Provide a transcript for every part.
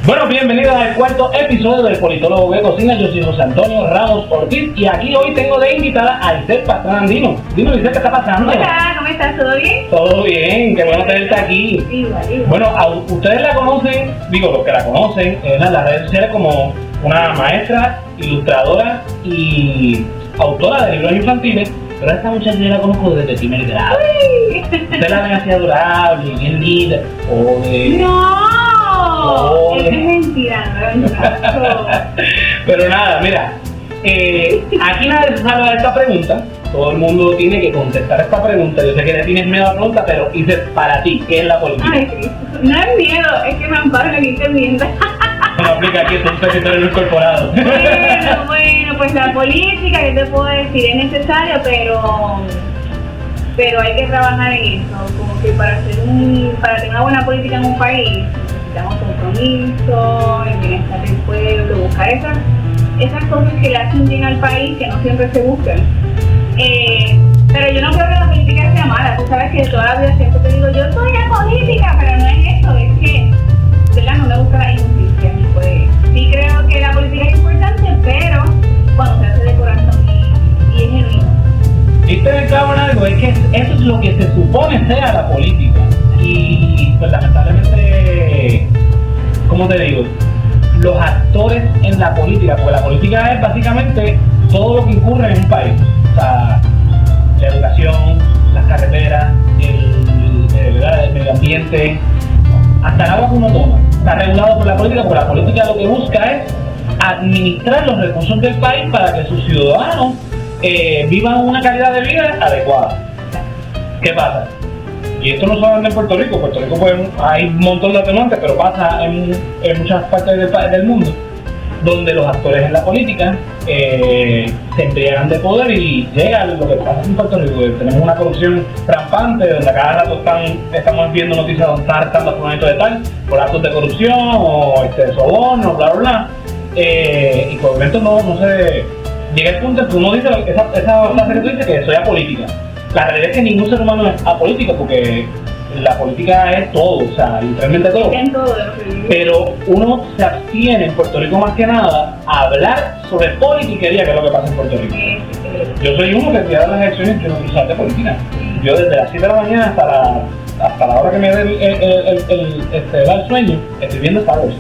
Bueno, bienvenidos al cuarto episodio del Politólogo que Cocina. Yo soy José Antonio Ramos Ortiz y aquí hoy tengo de invitada a Isel Pastrana Dino. Dino, Isel, ¿qué está pasando? Hola, ¿cómo estás? ¿Todo bien? Todo bien, qué bueno tenerte aquí. Igual. Bueno, ustedes la conocen, digo, los que la conocen en las redes sociales como una maestra, ilustradora y autora de libros infantiles, pero a esta muchacha yo la conozco desde primer grado. Usted la ven así adorable, bien linda, o de... ¡No! Eso es mentira, no. Pero nada, mira, aquí nadie se salva de esta pregunta. Todo el mundo tiene que contestar esta pregunta. Yo sé que le tienes miedo a la pregunta, pero dice para ti, ¿qué es la política? Ay, Cristo. No es miedo, es que me amparo en la enmienda. No aplica aquí, es un territorio no incorporado. Bueno, pues la política, ¿qué te puedo decir? Es necesario, pero hay que trabajar en eso. Como que para tener una buena política en un país necesitamos compromiso, el bienestar del pueblo, buscar esas cosas que le hacen bien al país que no siempre se buscan. Pero yo no creo que la política sea mala. Tú sabes que toda la vida siempre te digo, yo soy la política, pero no es eso, es que, ¿verdad? No me gusta la injusticia. Pues sí creo que la política es importante, pero cuando se hace de corazón y es genuino. Viste me clavo en algo, es que eso es lo que se supone sea la política. Y pues lamentablemente, ¿cómo te digo? Los actores en la política, porque la política es básicamente todo lo que ocurre en un país. O sea, la educación, las carreteras, el medio ambiente, hasta el agua que uno toma. Está regulado por la política, porque la política lo que busca es administrar los recursos del país para que sus ciudadanos vivan una calidad de vida adecuada. ¿Qué pasa? Y esto no solamente en Puerto Rico pues, hay un montón de atenuantes, pero pasa en muchas partes del mundo, donde los actores en la política se embriagan de poder y llega lo que pasa en Puerto Rico. Tenemos una corrupción rampante, donde a cada rato estamos viendo noticias donde están arrestando a fulanito de tal por actos de corrupción o soborno, bla bla bla. Y por el momento no se llega el punto en que uno dice esa frase que tú dices, que soy apolítica. La realidad es que ningún ser humano es apolítico, porque la política es todo, o sea, literalmente todo. Pero uno se abstiene en Puerto Rico más que nada a hablar sobre politiquería, que es lo que pasa en Puerto Rico. Yo soy uno que cuida las elecciones que no quiso hablar de política. Yo desde las 7 de la mañana hasta la hora que me dé el sueño, estoy viendo Star Wars.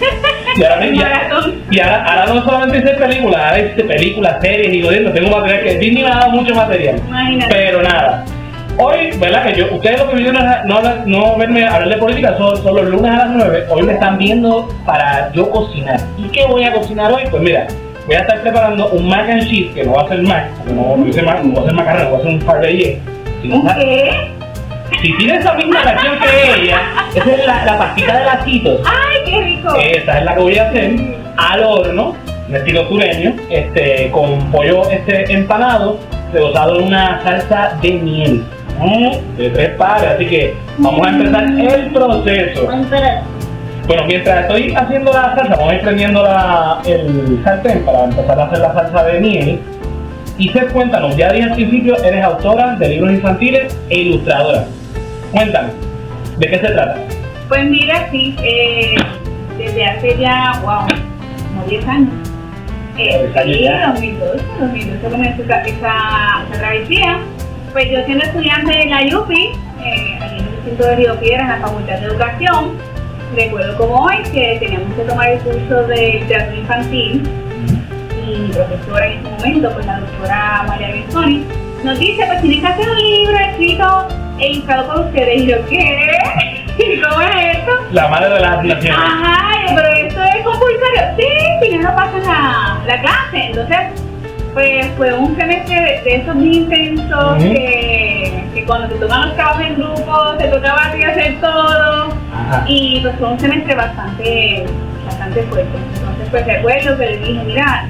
Y ahora no solamente hice películas, ahora hice películas, series y lo demás. Tengo material que Disney me ha dado mucho material. Imagínate. Pero nada. Hoy, ¿verdad? Que ustedes lo que vinieron no verme hablar de política son los lunes a las 9. Hoy me están viendo para yo cocinar. ¿Y qué voy a cocinar hoy? Pues mira, voy a estar preparando un mac and cheese, que no va a ser mac, porque no voy a hacer macarrón, voy a hacer un parrillé. ¿Qué? Si tiene esa misma reacción que ella, esa es la pastita de lacitos. ¡Ay, qué rico! Esa es la que voy a hacer al horno, en estilo sureño, con pollo empanado, rebozado en una salsa de miel. De 3 pares, así que vamos a empezar el proceso. Bueno, mientras estoy haciendo la salsa, vamos a ir prendiendo el sartén para empezar a hacer la salsa de miel. Y cuéntanos, ya dije al principio, eres autora de libros infantiles e ilustradora. Cuéntame, ¿de qué se trata? Pues mira, sí, desde hace ya, como 10 años. Sí, 2012 comenzó esa travesía. Pues yo siendo estudiante de la UPI, aquí en el recinto de Río Piedras, en la Facultad de Educación, recuerdo como hoy que teníamos que tomar el curso de literatura infantil. Y mi profesora en ese momento, pues la doctora María Benzoni, nos dice, pues tienes que hacer un libro escrito e ilustrado por ustedes. Y yo, ¿qué? ¿Cómo es esto? La madre de las asignaciones. Ajá, pero esto es compulsorio. Sí, primero pasan la clase. Entonces, pues fue un semestre de esos bien intensos, que cuando te toman los trabajos en grupo, te tocaba a ti hacer todo. Ajá. Y pues fue un semestre bastante fuerte. Entonces pues recuerdo que le dije, mira,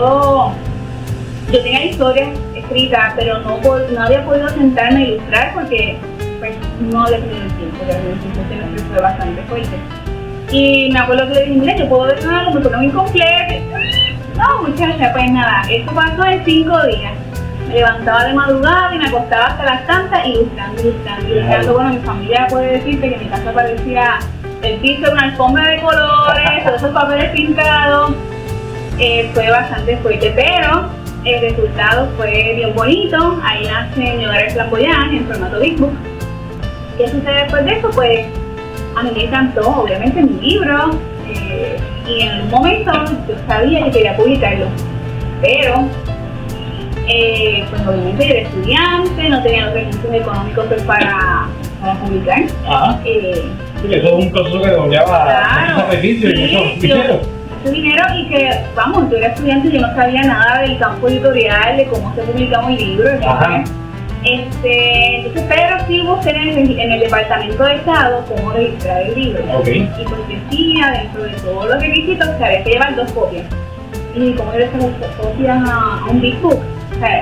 yo tenía historias escritas, pero no había podido sentarme a ilustrar porque pues no había tenido el tiempo, el semestre fue bastante fuerte. Y me acuerdo que le dije, mira, yo puedo detonarlo, me fueron incompleto. No, muchacha, pues nada, eso pasó en 5 días. Me levantaba de madrugada y me acostaba hasta las tantas ilustrando. Bueno, mi familia puede decirte que mi casa parecía el piso, una alfombra de colores, todos esos papeles pintados. Fue bastante fuerte, pero el resultado fue bien bonito. Ahí nace Mi Hogar es Flamboyant en formato Big Book. ¿Qué sucede después de eso? Pues a mí me encantó, obviamente, mi libro, y en un momento yo sabía que quería publicarlo, pero pues obviamente yo era estudiante, no tenía los recursos económicos para publicar. Ajá. Sí, eso es un proceso que conlleva mucho sacrificio y mucho dinero. Mucho dinero, y que, vamos, yo era estudiante y yo no sabía nada del campo editorial, de cómo se publicaba un libro, etc. Entonces, pero sí busqué en el Departamento de Estado cómo registrar el libro. Okay. Y pues decía, dentro de todos los requisitos, que había que llevar 2 copias. Y cómo yo le saco 2 copias a un Big Book. O sea,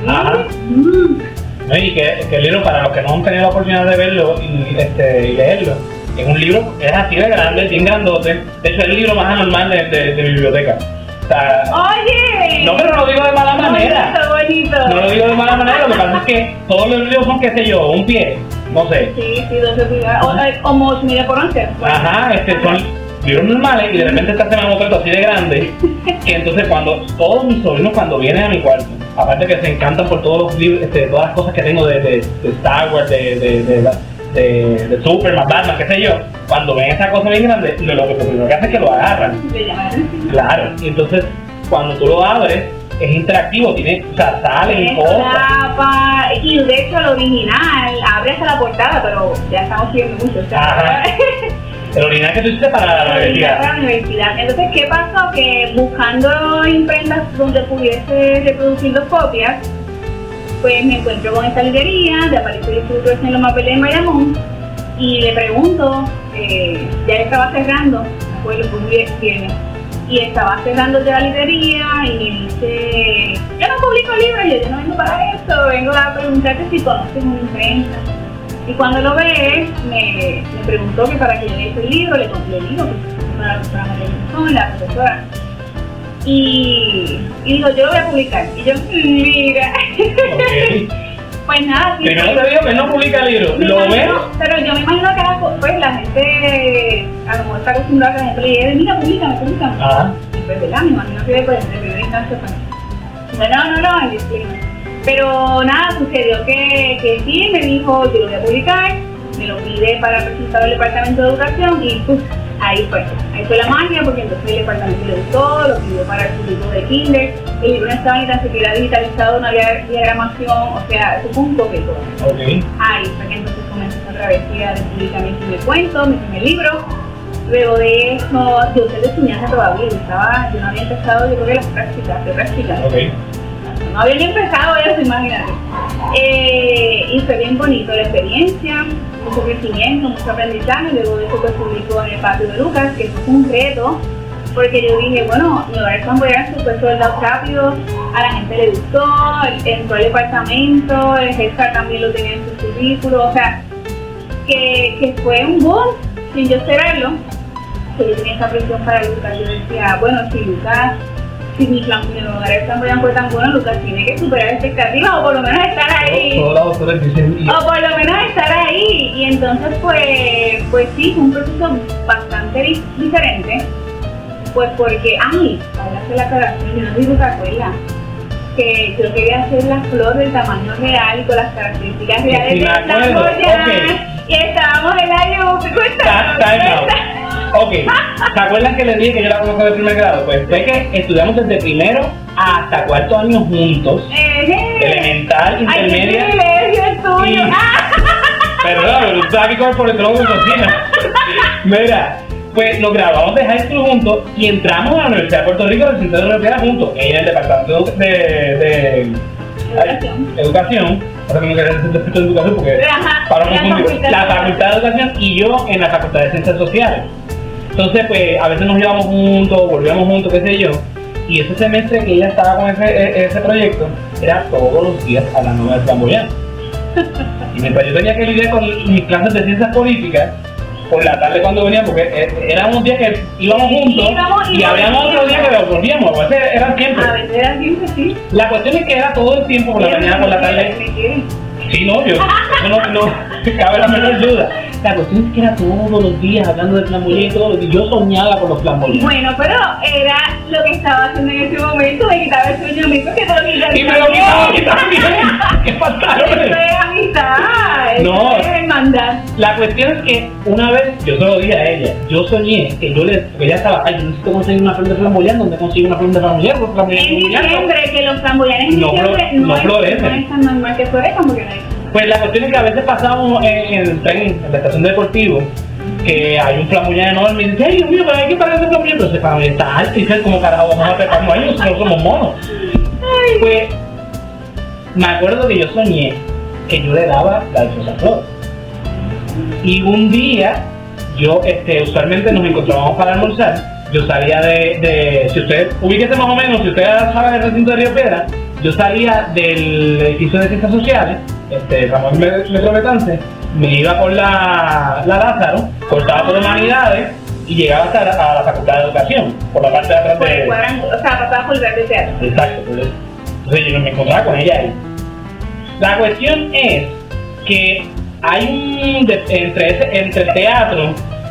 no, y que el libro, para los que no han tenido la oportunidad de verlo y leerlo, es un libro, es así de grande, bien grandote. De hecho, es el libro más anormal de biblioteca. O sea, ¡oye! No, pero no lo digo de mala manera. Bonito. No lo digo de mala manera, lo que pasa es que todos los libros son, qué sé yo, un pie, no sé. Sí, 12 pulgadas, como 8 mide por 11. Ajá, son libros normales y de repente esta semana un así de grande, que entonces cuando todos mis sobrinos cuando vienen a mi cuarto, aparte que se encantan por todos los libros, todas las cosas que tengo de Star Wars, de Superman, Batman, qué sé yo, cuando ven esa cosa bien grande, lo primero que hace es que lo agarran. Claro, y entonces cuando tú lo abres, es interactivo, o sea, salen cosas. Y de hecho el original abre hasta la portada, pero ya estamos siguiendo mucho. O sea, el original que tú hiciste para la universidad. Para la universidad. Entonces, ¿qué pasó? Que buscando imprentas donde pudiese reproducir 2 copias, pues me encuentro con esta librería, de apareció el Instituto de los Mapeles en Bayamón, y le pregunto, ya estaba cerrando, fue lo que viernes, y estaba cerrando ya la librería, y me dice, yo no publico libros, yo no vengo para eso, vengo a preguntarte si conoces una imprenta. Y cuando lo ve, me preguntó que para que yo leyese el libro, le digo que la doctora María, la profesora. Y dijo, yo lo voy a publicar. Y yo, mira. Okay. Pues nada, sí. Pero no te digo que no publica libros, ¿lo ves? Pero yo me imagino que pues, la gente a lo mejor está acostumbrada a que la gente le diga, mira, públicame. Ajá. Y pues, ¿verdad? Me imagino que pues, de primera instancia, pues. No, pero nada, sucedió que sí, me dijo, yo lo voy a publicar, me lo pide para presentar al Departamento de Educación, y pues ahí fue la magia, porque entonces el departamento le gustó, lo pidió para el libro de Kinder, el libro no estaba ni tan siquiera digitalizado, no había diagramación, o sea, eso fue un toque todo. Okay. Ahí fue que entonces comenzó esa travesía de publicar mi primer cuento, mi primer libro. Luego de eso, yo soy de estudiante todavía, yo no había empezado, yo creo que las prácticas. Okay. No había ni empezado eso, imagínate. Y fue bien bonito la experiencia, mucho crecimiento, mucho aprendizaje. Luego de eso pues publicó en el Patio de Lucas, que fue un reto, porque yo dije, bueno, Mi Hogar es Flamboyant fue soldado rápido, a la gente le gustó, entró al departamento, el César también lo tenía en su currículo, o sea, que fue un boom, sin yo esperarlo, que yo tenía esa presión para Lucas. Yo decía, bueno, si Lucas, si mi Hogar es Flamboyant fue tan bueno, Lucas tiene que superar expectativas, o por lo menos estar ahí. O por lo menos estar ahí. Y entonces pues sí, fue un proceso bastante diferente. Pues porque, para hacer la aclaración, yo no sé si te acuerdas, que yo quería hacer la flor del tamaño real y con las características reales de Flamboyant. Y estábamos en la Ok, ¿se acuerdan que les dije que yo la conozco de primer grado? Pues fue que estudiamos desde primero hasta cuarto año juntos, elemental, intermedia. ¡Ay, qué privilegio el tuyo! Perdón, pero tú estás aquí por el tronco de cocina. Mira, pues nos graduamos de high school juntos y entramos a la Universidad de Puerto Rico, del Centro de la Universidad juntos, ella en el departamento de educación, ahora que no quería decir de educación porque para no confundir, la Facultad de Educación y yo en la Facultad de Ciencias Sociales. Entonces, pues a veces nos llevamos juntos, volvíamos juntos, qué sé yo, y ese semestre que ella estaba con ese proyecto era todos los días a las 9 de Flamboyant. Y mientras yo tenía que lidiar con mis clases de ciencias políticas, por la tarde cuando venía, porque eran unos días que íbamos juntos y habíamos otros días que los volvíamos, a veces eran siempre. A veces eran siempre, sí. La cuestión es que era todo el tiempo, por la mañana, por la tarde. Sí, no, eso no cabe la menor duda. La cuestión es que era todos los días hablando de flamboyán y todo lo que yo soñaba con los flamboyán. Bueno, pero era lo que estaba haciendo en ese momento, me quitaba el sueño a mí porque te lo quitaba. Y me lo quitaba a mí también. ¡Qué fantástico! Eso es amistad, no, eso es hermandad. La cuestión es que una vez, yo se lo dije a ella, yo soñé que porque ella estaba, ay, yo necesito conseguir una flor de flamboyán, ¿dónde consigo una flor de flamboyán? En diciembre, que los flamboyanes en diciembre no es tan normal que florezcan porque no hay. Pues la cuestión es que a veces pasamos en el tren, en la estación de deportivo, que hay un flamboyán enorme y dice, ay Dios mío, pero hay que parar ese flamboyán, pero ese flamboyán está alto y dice, como carajo vamos a treparnos ahí, nosotros somos monos. Pues me acuerdo que yo soñé que yo le daba la dichosa flor. Y un día, yo usualmente nos encontrábamos para almorzar, yo salía si usted, ubíquese más o menos, si usted sabe del recinto de Río Piedra, yo salía del edificio de Ciencias Sociales, Ramón Metro Betance, me iba por la Lázaro, cortaba por Humanidades y llegaba hasta a la Facultad de Educación, por la parte de atrás de... O sea, pasaba por el de teatro. Exacto, entonces yo me encontraba con ella ahí. La cuestión es que hay entre el teatro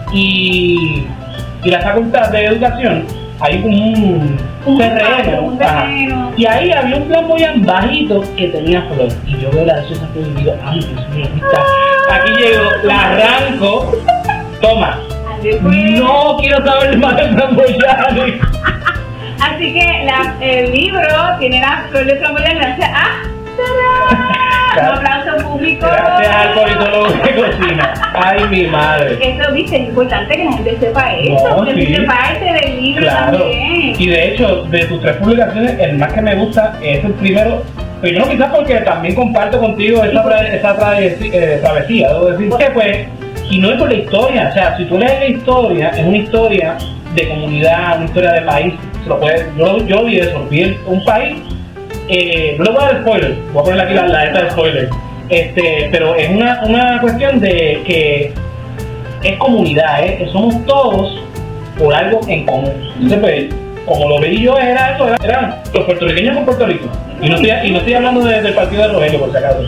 y la Facultad de Educación hay un terreno. Y ahí había un flamboyán bajito que tenía flor. Y yo veo la dichosa flor y digo, ay, Dios mío, aquí llego, la arranco, toma. No quiero saber más del flamboyán. Así que el libro tiene la flor de flamboyán gracias a... Un aplauso público. Gracias al politólogo de cocina. Ay, mi madre. Eso, viste, es importante que la gente sepa eso, porque sí. Es parte del libro también. Y de hecho, de tus 3 publicaciones, el más que me gusta es el primero. Primero quizás porque también comparto contigo esa travesía, debo decir. Porque pues, y no es por la historia, o sea, si tú lees la historia, es una historia de comunidad, una historia de país. Se lo puedes, yo vi eso, vi un país. No le voy a dar spoiler, voy a poner aquí la esta de spoiler, pero es una cuestión de que es comunidad, que somos todos por algo en común. Entonces pues, como lo veí yo, eran los puertorriqueños con Puerto Rico, y no estoy hablando del partido de Rogelio, por si acaso.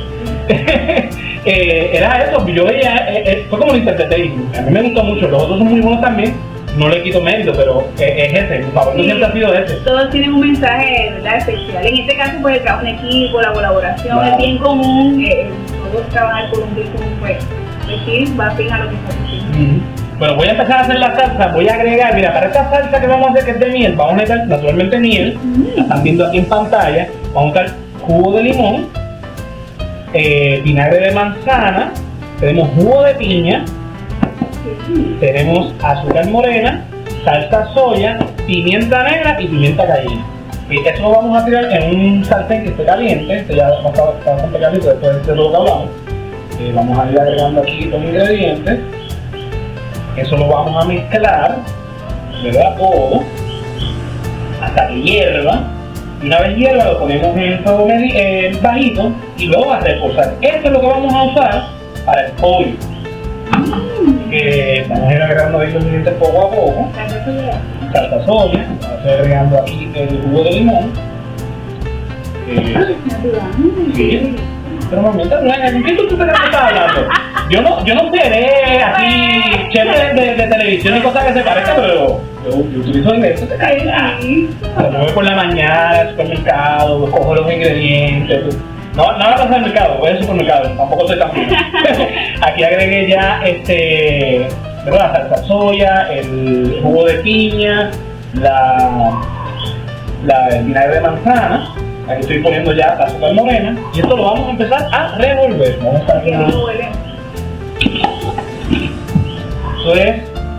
Era eso, yo veía, fue como lo interpreté, y a mí me gustó mucho, los otros son muy buenos también. No le quito mérito, pero es ese, mi favorito siempre ha sido ese. Todos tienen un mensaje, ¿verdad?, especial. En este caso, pues el trabajo en equipo, la colaboración, el bien común, todos trabajar por un bien común, pues sí, va a fijar lo que está haciendo. Bueno, voy a empezar a hacer la salsa, voy a agregar, mira, para esta salsa que vamos a hacer, que es de miel, vamos a meter naturalmente miel, la están viendo aquí en pantalla, vamos a usar jugo de limón, vinagre de manzana, tenemos jugo de piña, tenemos azúcar morena, salsa soya, pimienta negra y pimienta cayena. Eso lo vamos a tirar en un sartén que esté caliente, ya está bastante caliente después de lo que hablamos. Vamos a ir agregando aquí los ingredientes. Eso lo vamos a mezclar, ¿verdad? Todo hasta que hierva. Y una vez hierva lo ponemos en fuego bajito y luego a reposar. Esto es lo que vamos a usar para el pollo. Que vamos a ir agregando ahí los ingredientes poco a poco. Salsa soya, vamos a ir agregando aquí el jugo de limón. Sí. Pero mamita, ¿con qué tú estás hablando? Yo no seré así, chef de televisión y cosas que se parezcan, pero yo utilizo ingredientes de calidad. Lo muevo por la mañana al supermercado, cojo los ingredientes. No la pasa al mercado, voy al supermercado, tampoco soy tan bueno. Aquí agregué ya la salsa soya, el jugo de piña, el vinagre de manzana. Aquí estoy poniendo ya la azúcar morena y esto lo vamos a empezar a revolver. Vamos a revolver. Eso es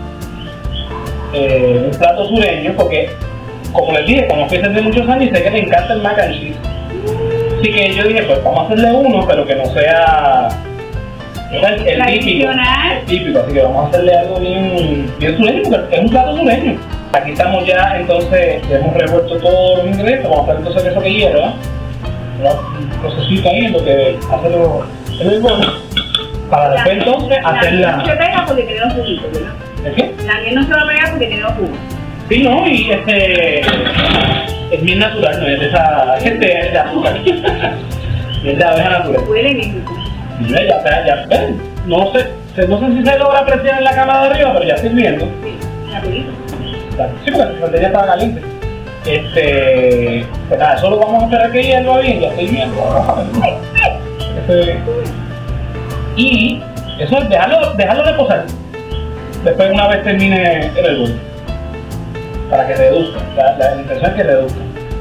un plato sureño porque, como les dije, conozco desde muchos años y sé que le encanta el mac and cheese. Así que yo dije, pues vamos a hacerle uno, pero que no sea el típico. Así que vamos a hacerle algo bien sureño porque es un plato sureño. Aquí estamos ya, entonces, ya hemos revuelto todos los ingredientes. Vamos a hacer entonces queso que hierva. Un procesito ahí en lo que hacerlo en el huevo. Para después entonces hacerla. No se pega porque tiene los juguitos, ¿verdad? ¿El qué? La miel no se va a pegar porque tiene los jugos. Sí, no, y es miel natural, no es de esa gente de azúcar. Es de abeja natural. Huele bien. Y ya, ven, no sé si se logra apreciar en la cámara de arriba, pero ya estoy viendo. Sí, rapidito. Sí, porque ya estaba caliente. Pues nada, solo vamos a esperar que hierva bien, ya estoy viendo. Y eso es dejarlo reposar. Después, una vez termine el hervor, para que reduzca. La intención es que reduzca.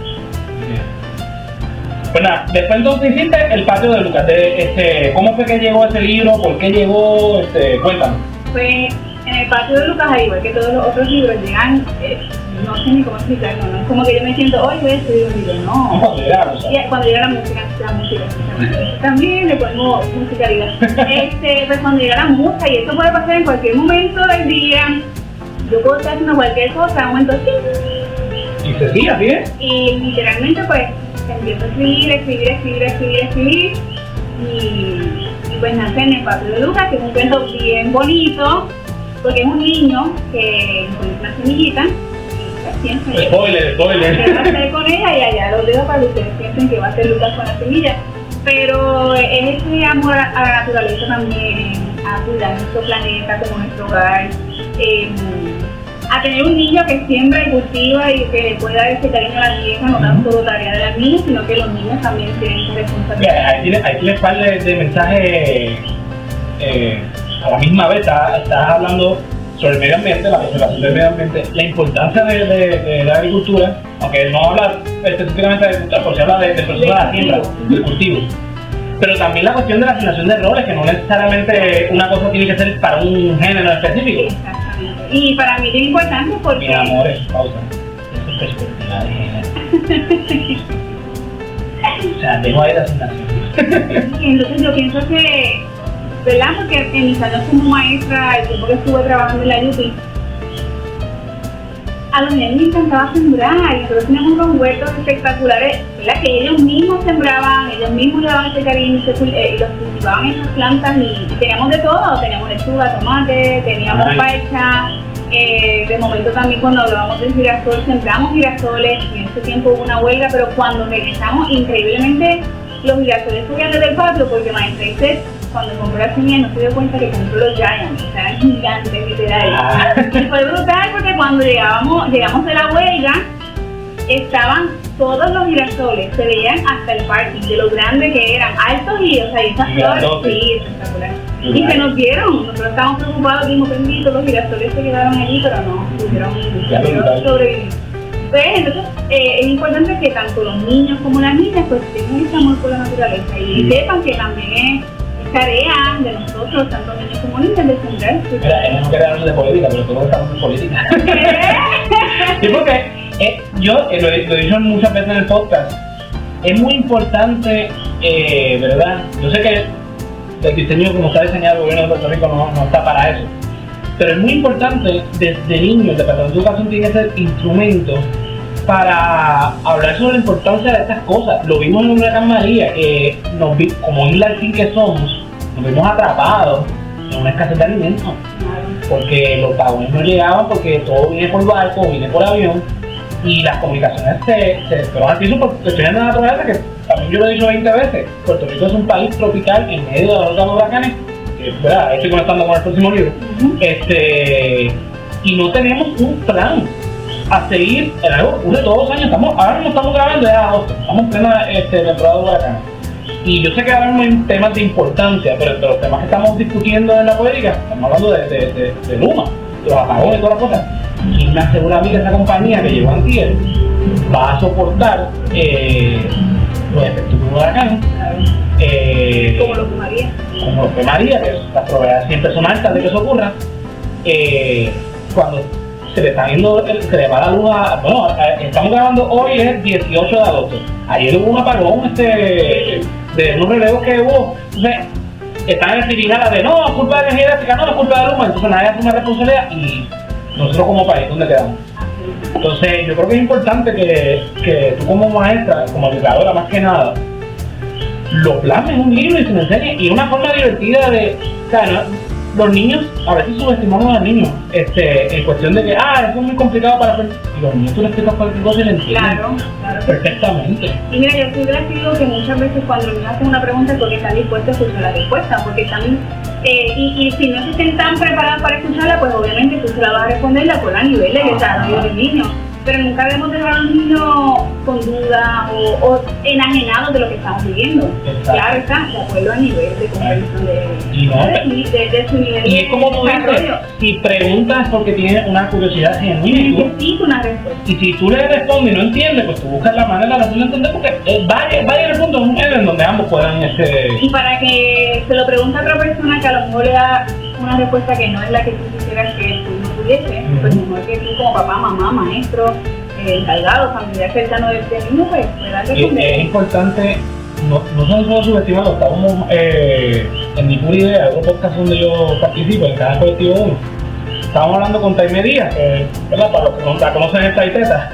Pues nada, después entonces hiciste el patio de Lucas. ¿Cómo fue que llegó ese libro? ¿Por qué llegó? Cuéntanos. Pues en el patio de Lucas, al igual que todos los otros libros, llegan, no sé ni cómo explicarlo, ¿no? Es como que yo me siento, hoy voy a escribir un libro, no. Cuando llega la música, también le ponemos musicalidad. Pues cuando llega la música, y esto puede pasar en cualquier momento del día, yo puedo estar haciendo cualquier cosa, en un momento así. Y se sigue, ¿sí? Y literalmente, pues, empiezo a escribir, y pues nace en el patio de Lucas, que es un cuento bien bonito, porque es un niño que encuentra una semillita. Spoiler. ¿Qué va a hacer con ella? Y allá lo dejo para que ustedes piensen que va a hacer Lucas con la semilla. Pero es ese amor a la naturaleza también, a cuidar nuestro planeta como nuestro hogar, a tener un niño que siembra y cultiva y que le pueda dar ese cariño a la tierra, no tan solo tarea de las niñas, sino que los niños también tienen esa responsabilidad. Ahí tienes par de mensajes a la misma vez. Estás hablando sobre el medio ambiente, la conservación del medio ambiente, la importancia de la agricultura, aunque no habla específicamente de agricultura, porque habla del proceso de la siembra, del cultivo. Pero también la cuestión de la asignación de roles, que no necesariamente una cosa tiene que ser para un género específico. Exactamente. Y para mí es importante porque... Mi amor, pausa. Eso es perspectiva de género. O sea, dejo ahí la asignación. Entonces yo pienso que, ¿verdad? Porque en mis años como maestra, el tiempo que estuve trabajando en la UPI, a los niños les encantaba sembrar, y nosotros teníamos unos huertos espectaculares, ¿verdad? Que ellos mismos sembraban, ellos mismos le daban ese cariño y los cultivaban esas plantas, y teníamos de todo, teníamos lechuga, tomate, teníamos parcha, de momento también cuando hablábamos del girasol, sembramos girasoles, y en ese tiempo hubo una huelga, pero cuando regresamos, increíblemente, los girasoles subían desde el patio, porque maestra dice, cuando compró la semilla no se dio cuenta que compró los Giants, o sea, eran gigantes, literal. Y fue brutal porque cuando llegamos de la huelga, estaban todos los girasoles, se veían hasta el parking, de lo grande que eran, altos y, o sea, y esas flores, sí, espectacular. Y se nos dieron, nosotros estábamos preocupados, dijimos, bendito, los girasoles se quedaron allí, pero no, pudieron sobrevivir. Pues, entonces, es importante que tanto los niños como las niñas pues tengan ese amor por la naturaleza y sepan que también es tarea de nosotros, tanto niños como niñas, de sembrar. Mira, no quería hablar de política, pero todos estamos en política. Sí, porque yo lo he dicho muchas veces en el podcast, es muy importante, ¿verdad? Yo sé que el diseño como está diseñado el gobierno de Puerto Rico no está para eso, pero es muy importante desde niños, el Departamento de Educación tiene que ser instrumento para hablar sobre la importancia de estas cosas. Lo vimos en Huracán María, como isla al fin que somos, nos vimos atrapados en una escasez de alimentos, porque los vagones no llegaban porque todo viene por barco, viene por avión, y las comunicaciones se fueron al piso por cuestiones de naturaleza, que también yo lo he dicho 20 veces. Puerto Rico es un país tropical en medio de los huracanes, que ¿verdad? Estoy conectando con el próximo libro, y no tenemos un plan a seguir en algo que ocurre todos los años. Ahora mismo estamos grabando de agosto, estamos en plena temporada de huracanes. Y yo sé que ahora mismo hay temas de importancia, pero entre los temas que estamos discutiendo en la poética, estamos hablando de Luma, de los apagones y todas las cosas. Y me asegura a mí que esa compañía que llegó antier va a soportar los efectos de un huracán. Como lo que María. Como lo que María, que las probabilidades siempre son altas de que eso ocurra. Cuando se le está viendo, se le va la luz bueno, estamos grabando hoy, es 18 de agosto. Ayer hubo un apagón de unos relevos que hubo. Entonces, están en el tribunal de no, es culpa de energía eléctrica, no, es culpa de Luma. Entonces nadie asume responsabilidad y nosotros como país, ¿dónde quedamos? Entonces, yo creo que es importante que tú como maestra, como educadora más que nada, lo plasmes en un libro y se lo enseñes, y una forma divertida de, o sea, los niños, a veces subestimamos a los niños, en cuestión de que, eso es muy complicado para hacer. Y los niños tú les explicas cualquier cosa y le entienden. Claro. Perfectamente. Y mira, yo siempre digo que muchas veces cuando los niños hacen una pregunta es porque están dispuestos a escuchar la respuesta, porque están, y si no se sienten tan preparados para escucharla, pues obviamente tú se la vas a responder de acuerdo al nivel de desarrollo del niño. Pero nunca debemos dejar a un niño con duda o enajenado de lo que estamos viviendo. Claro está, de acuerdo al nivel de comprensión de su nivel de y es como tú dices, si preguntas porque tienes una curiosidad genuina necesito una respuesta. Y si tú le respondes y no entiendes, pues tú buscas la manera de hacerlo entender, porque va a llegar el punto en donde ambos puedan Y para que se lo pregunte a otra persona que a lo mejor le da una respuesta que no es la que tú quisieras que tú no tuviese, pues mejor que tú como papá, mamá, maestro, encargado, familiar cercano del niño, pues darle con es importante, no son solo subestimados. Estábamos en mi pura idea, otro podcast donde yo participo, en el canal Colectivo 1. Estábamos hablando con Taime Díaz, ¿verdad? Para los que no la conocen, esta Taiteta,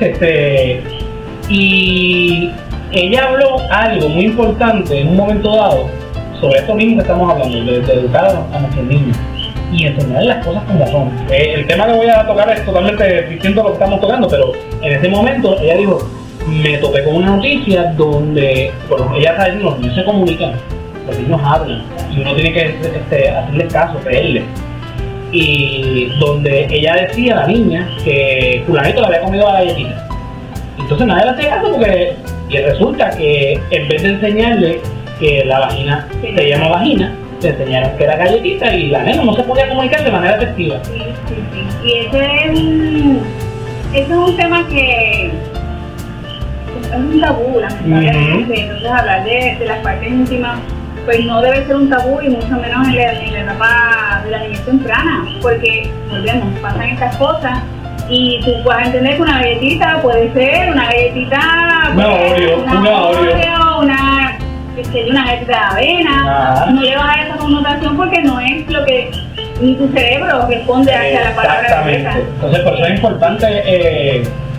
y ella habló algo muy importante en un momento dado sobre esto mismo que estamos hablando, de educar a nuestros niños y enseñarles las cosas como son. El tema que voy a tocar es totalmente distinto a lo que estamos tocando, pero en ese momento ella dijo, me topé con una noticia donde, bueno, ella sabe que los niños se comunican, los niños hablan, y uno tiene que hacerles caso, creerles. Y donde ella decía, la niña, que fulanito le había comido la galletita. Entonces nadie le hacía caso porque, y resulta que en vez de enseñarle que la vagina se llama vagina, le enseñaron que era galletita y la nena no se podía comunicar de manera efectiva. Sí. Y ese es un tema que es un tabú, lamentablemente. Entonces hablar de las partes íntimas pues no debe ser un tabú, y mucho menos en la etapa de la niñez temprana, porque volvemos, pasan estas cosas y tú puedes entender que una galletita puede ser una galletita, una Oreo, una galletita de avena. No le vas a dar esa connotación porque no es lo que ni tu cerebro responde hacia la palabra. Exactamente. Entonces por eso es importante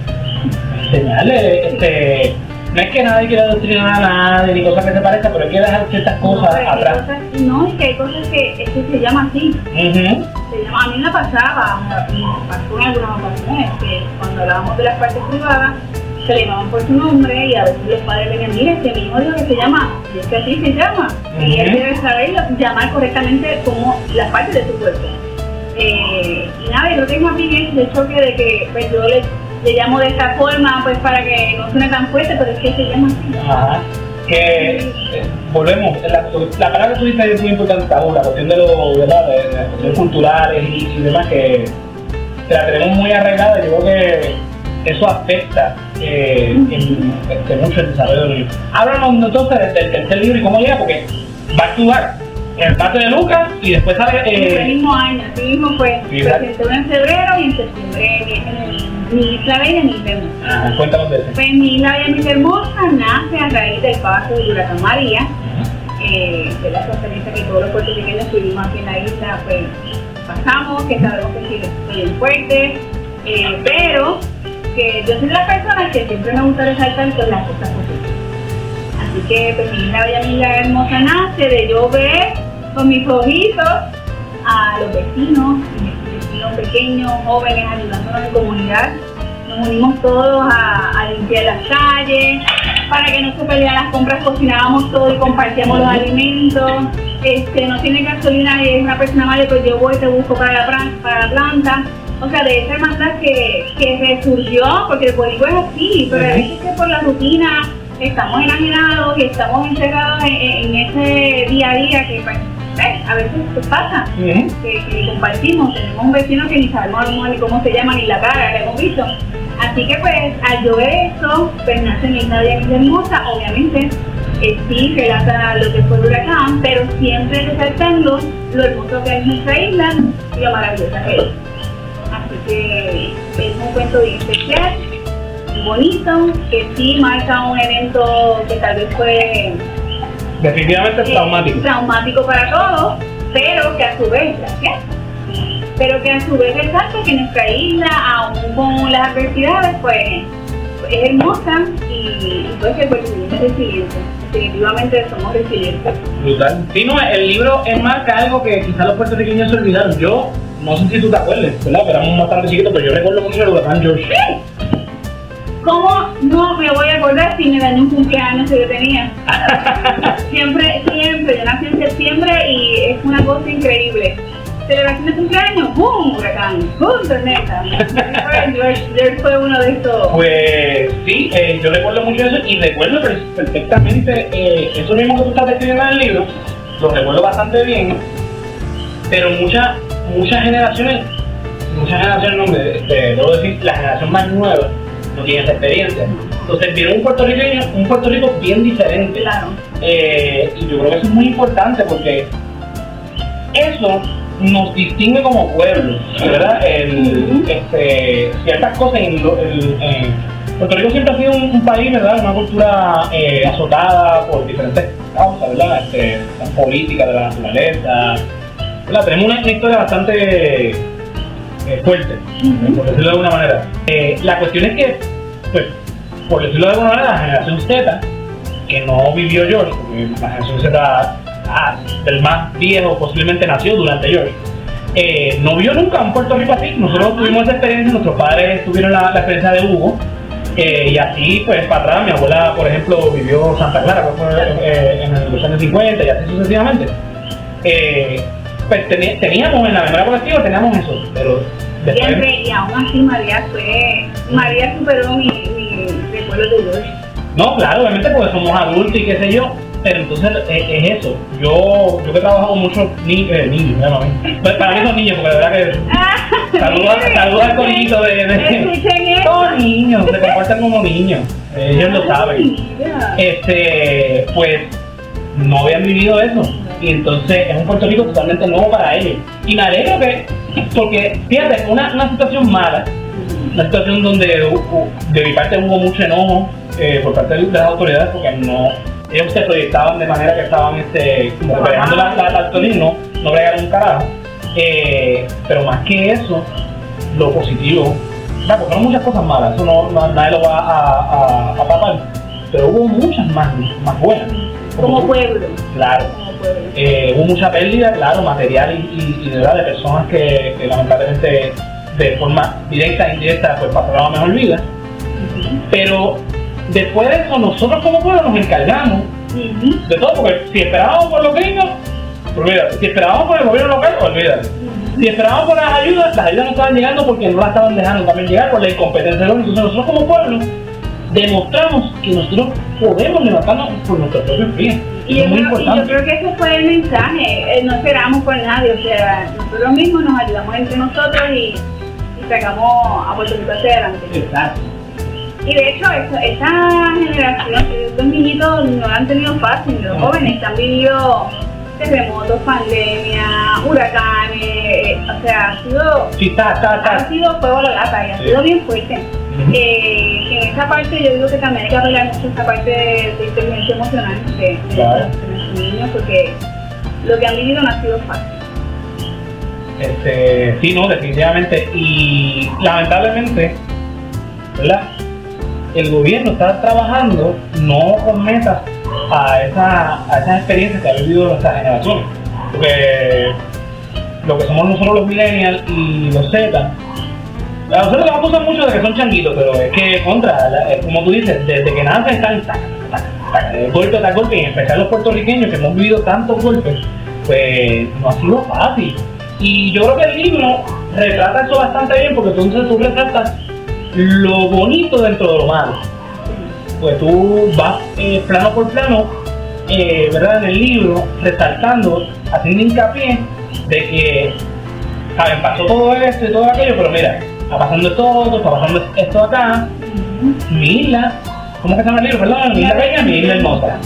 enseñarle, no es que nadie quiera adoctrinar a nadie ni cosas que se parezcan, pero hay que dejar ciertas cosas atrás. Y que hay cosas que se llama así. Se llama, a mí me pasaba, me pasó en algunas ocasiones que cuando hablábamos de las partes privadas se le llamaban por su nombre, y a veces los padres venían, mira, este mismo dijo que se llama, y es que así se llama, y él debe saber llamar correctamente como las partes de su cuerpo. Y nada, yo tengo más bien ese choque de que pues, yo le llamo de esta forma pues para que no suene tan fuerte, pero es que se llama así. Que volvemos, la palabra que tú dices es muy importante, la cuestión de las cuestiones culturales y demás, que la tenemos muy arreglada. Yo creo que eso afecta mucho el desarrollo del niño. Háblanos entonces del tercer libro y cómo llega, porque va a actuar en el patio de Lucas y después sale el mismo año, así mismo fue. Presenté uno en febrero y en septiembre Mi Isla Bella, Mi Isla Hermosa. Cuéntanos de eso. Pues Mi Isla Bella, Mi Isla Hermosa nace a raíz del paso del huracán María, de la experiencia que todos los puertorriqueños tuvimos aquí en la isla, pues pasamos, que sabemos que sí es bien fuerte, pero que yo soy de las personas que siempre me gusta resaltar con las cosas positivas. Así que pues Mi Isla Bella, Mi Isla Hermosa nace de yo ver con mis ojitos a los vecinos pequeños, jóvenes, ayudándonos en comunidad. Nos unimos todos a limpiar las calles, para que no se perdieran las compras, cocinábamos todo y compartíamos los alimentos. No tiene gasolina y es una persona mayor, pues yo voy y te busco para la planta. O sea, de esa hermandad que resurgió, porque el pueblo es así, pero a veces que por la rutina estamos enajenados y estamos encerrados en ese día a día que a veces pasa, que compartimos. Tenemos un vecino que ni sabemos ni cómo se llama ni la cara, la hemos visto. Así que pues al yo ver eso, pues nace Mi Isla Bella, Mi Isla Hermosa. Obviamente sí relata lo que fue el huracán, pero siempre resaltando lo hermoso que es nuestra isla y lo maravillosa que es. Así que es un cuento bien especial, muy bonito, que sí marca un evento que tal vez fue definitivamente traumático para todos, pero que a su vez, resalta que nuestra isla, aún con las adversidades, pues es hermosa y pues el puertorriqueño es resiliente. Definitivamente somos resilientes. Brutal. Sí, no, el libro enmarca algo que quizás los puertorriqueños se olvidaron. Yo, no sé si tú te acuerdas, ¿verdad? Pero éramos bastante chiquitos, pero yo recuerdo mucho el huracán George. Sí. ¿Cómo no me voy a acordar si me dañó un cumpleaños que yo tenía? Siempre, yo nací en septiembre y es una cosa increíble. Celebración de cumpleaños, ¡boom! Huracán, ¡boom! Tormenta. George fue uno de estos. Pues sí, yo recuerdo mucho eso y recuerdo perfectamente eso mismo que tú estás describiendo en el libro, lo recuerdo bastante bien, pero muchas generaciones no, debo decir, la generación más nueva no tiene esa experiencia. Entonces vieron un Puerto Rico bien diferente. Claro. Y yo creo que eso es muy importante porque eso nos distingue como pueblo, ¿verdad? Ciertas cosas en Puerto Rico siempre ha sido un país, ¿verdad? Una cultura azotada por diferentes causas, ¿verdad? La política de la naturaleza, ¿verdad? Tenemos una historia bastante fuerte, por decirlo de alguna manera. La cuestión es que, pues, por decirlo de alguna manera, la generación Z, que no vivió George, porque la generación Z del más viejo posiblemente nació durante George, no vio nunca un Puerto Rico así. Nosotros tuvimos esa experiencia, nuestros padres tuvieron la experiencia de Hugo, y así pues para atrás, mi abuela por ejemplo vivió Santa Clara en los años 50 y así sucesivamente. Pues teníamos en la memoria colectiva, teníamos eso, pero después... Siempre, y aún así María superó mi recuerdo de George. No, claro, obviamente porque somos adultos y qué sé yo, pero entonces es eso. Yo que trabajo con muchos niños, pues para mí son niños, porque de verdad que saludos al conillito son niños, se comportan como niños, ellos lo saben. Pues no habían vivido eso, y entonces es un Puerto Rico totalmente nuevo para ellos. Y me alegro porque fíjate, una situación mala, una situación donde de mi parte hubo mucho enojo por parte de las autoridades, porque ellos se proyectaban de manera que estaban como pegando la autoridad, no bregaron un carajo. Pero más que eso, lo positivo, porque no muchas cosas malas, eso nadie lo va a tapar, pero hubo muchas más buenas. Como pueblo. Claro. Hubo mucha pérdida, claro, material y de verdad de personas que lamentablemente de forma directa e indirecta pues pasaron a mejor vida. Pero después de eso nosotros como pueblo nos encargamos de todo, porque si esperábamos por los gringos, olvídate. Si esperábamos por el gobierno local, olvídate. Si esperábamos por las ayudas no estaban llegando porque no las estaban dejando también llegar por la incompetencia de los. Entonces nosotros como pueblo demostramos que nosotros podemos levantarnos por nuestros propios pies. Y yo creo que ese fue el mensaje, no esperamos por nadie, o sea, nosotros mismos nos ayudamos entre nosotros y sacamos a Puerto Rico hacia adelante. Exacto. Y de hecho, esa generación, estos niñitos no lo han tenido fácil, los jóvenes han vivido terremotos, pandemia, huracanes, o sea, ha sido fuego a la lata y ha sido bien fuerte. En esa parte yo digo que también hay que apelar mucho esa parte de inteligencia emocional de nuestros niños, porque lo que han vivido no ha sido fácil. Sí, no, definitivamente, y lamentablemente, ¿verdad? El gobierno está trabajando no con metas a esas experiencias que ha vivido nuestras generaciones, porque lo que somos nosotros los millennials y los Z, a nosotros nos acusan mucho de que son changuitos, pero es que como tú dices, desde que nacen están golpe tras golpe, y en especial los puertorriqueños que hemos vivido tantos golpes, pues no ha sido fácil. Y yo creo que el libro retrata eso bastante bien, porque entonces tú retratas lo bonito dentro de lo malo. Pues tú vas plano por plano, ¿verdad? En el libro, resaltando, haciendo hincapié de que, ¿saben? Pasó todo esto y todo aquello, pero mira, está pasando todo, está pasando esto acá. Mi isla, ¿cómo que se llama el libro? Perdón, mi isla bella, mi isla hermosa.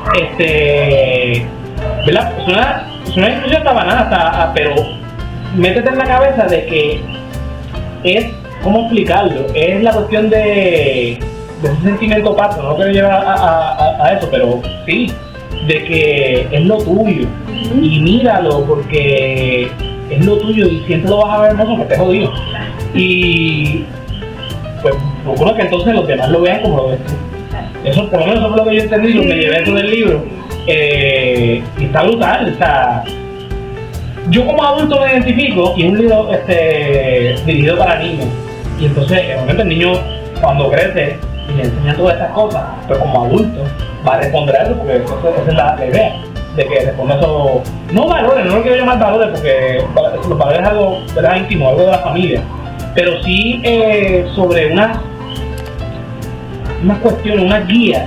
¿Verdad? Es una discusión tabanada, pero métete en la cabeza de que es, ¿cómo explicarlo? Es la cuestión de ese sentimiento patrio, no quiero llevar a eso, pero sí, de que es lo tuyo y míralo porque es lo tuyo y siempre lo vas a ver hermoso porque te jodido. Y pues procuro que entonces los demás lo vean como lo ves tú. Eso, por lo menos eso fue lo que yo entendí, lo que llevé eso del libro. Y está brutal, o sea, yo como adulto me identifico y es un libro dirigido para niños. Y entonces, en el momento el niño, cuando crece y le enseñan todas estas cosas, pues como adulto va a responder a eso, porque esa es la idea, de que responda a esos, no valores, no lo quiero llamar valores, porque los valores es algo, ¿verdad?, íntimo, algo de la familia, pero sí sobre unas cuestiones, unas guías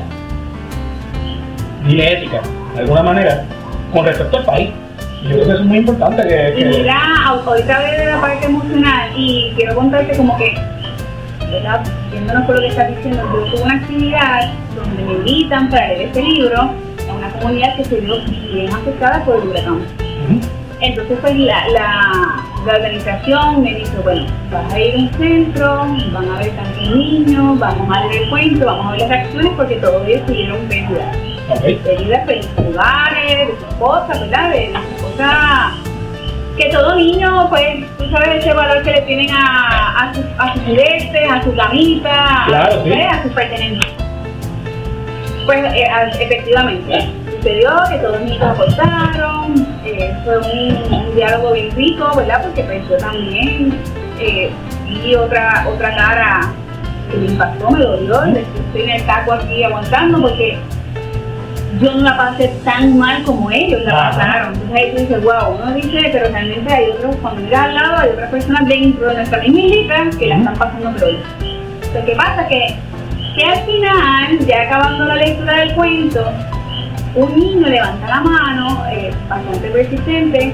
éticas, de alguna manera, con respecto al país. Yo creo que eso es muy importante. Y mira, ahorita hablé de la parte emocional y quiero contarte como que, ¿verdad?, viéndonos por lo que estás diciendo, yo tuve una actividad donde me invitan para leer este libro a una comunidad que se vio bien afectada por el huracán. Entonces pues la organización me dijo, bueno, vas a ir a un centro, van a ver tantos niños, vamos a leer el cuento, vamos a ver las reacciones, porque todos ellos tuvieron pérdidas. Pérdidas de sus hogares, de sus cosas, ¿verdad? De sus cosas que todo niño, pues, tú sabes ese valor que le tienen a sus juguetes, a su camita, claro, sí, a sus pertenencias. Pues efectivamente, sucedió que todos los niños aportaron, fue un diálogo bien rico, ¿verdad? Porque pues yo también vi otra cara que me impactó, me dolió, estoy en el taco aquí aguantando porque yo no la pasé tan mal como ellos la pasaron. Entonces ahí tú dices, wow, uno dice, pero realmente hay otros, cuando miras al lado, hay otras personas dentro de nuestra misma islita que la están pasando peor. Entonces, ¿qué pasa? Que al final, ya acabando la lectura del cuento, un niño levanta la mano, bastante persistente,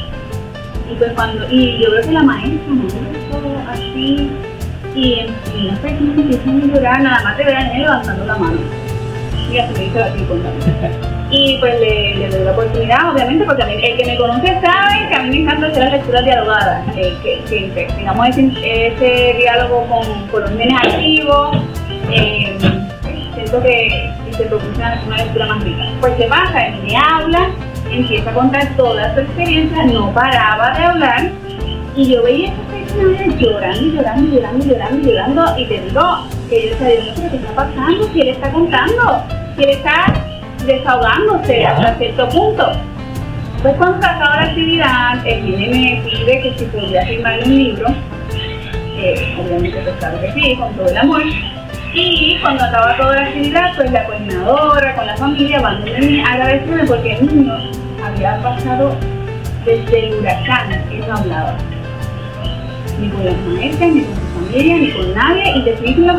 y yo veo que la maestra me dijo así, y unas personas empiezan a llorar, nada más te vean él levantando la mano. Mira, se me hizo así contando. Y pues le doy la oportunidad, obviamente, porque a mí, el que me conoce sabe que a mí me encanta hacer las lecturas dialogadas, que tengamos ese diálogo con los nenes activos. Siento que se proporciona una lectura más rica. Pues ¿qué pasa? Él me habla, empieza a contar toda su experiencia, no paraba de hablar, y yo veía a esa persona llorando, y te digo que yo decía, Dios mío, ¿qué está pasando? Si él está contando, si él está desahogándose hasta cierto punto. Pues cuando se acaba la actividad, el niño me pide que si podía firmar un libro, obviamente pues claro que sí, con todo el amor. Y cuando acaba toda la actividad, pues la coordinadora con la familia van a agradecerme porque el niño había pasado desde el huracán, él no hablaba. Ni con las maestras, ni con su familia, ni con nadie. Y te estoy diciendo que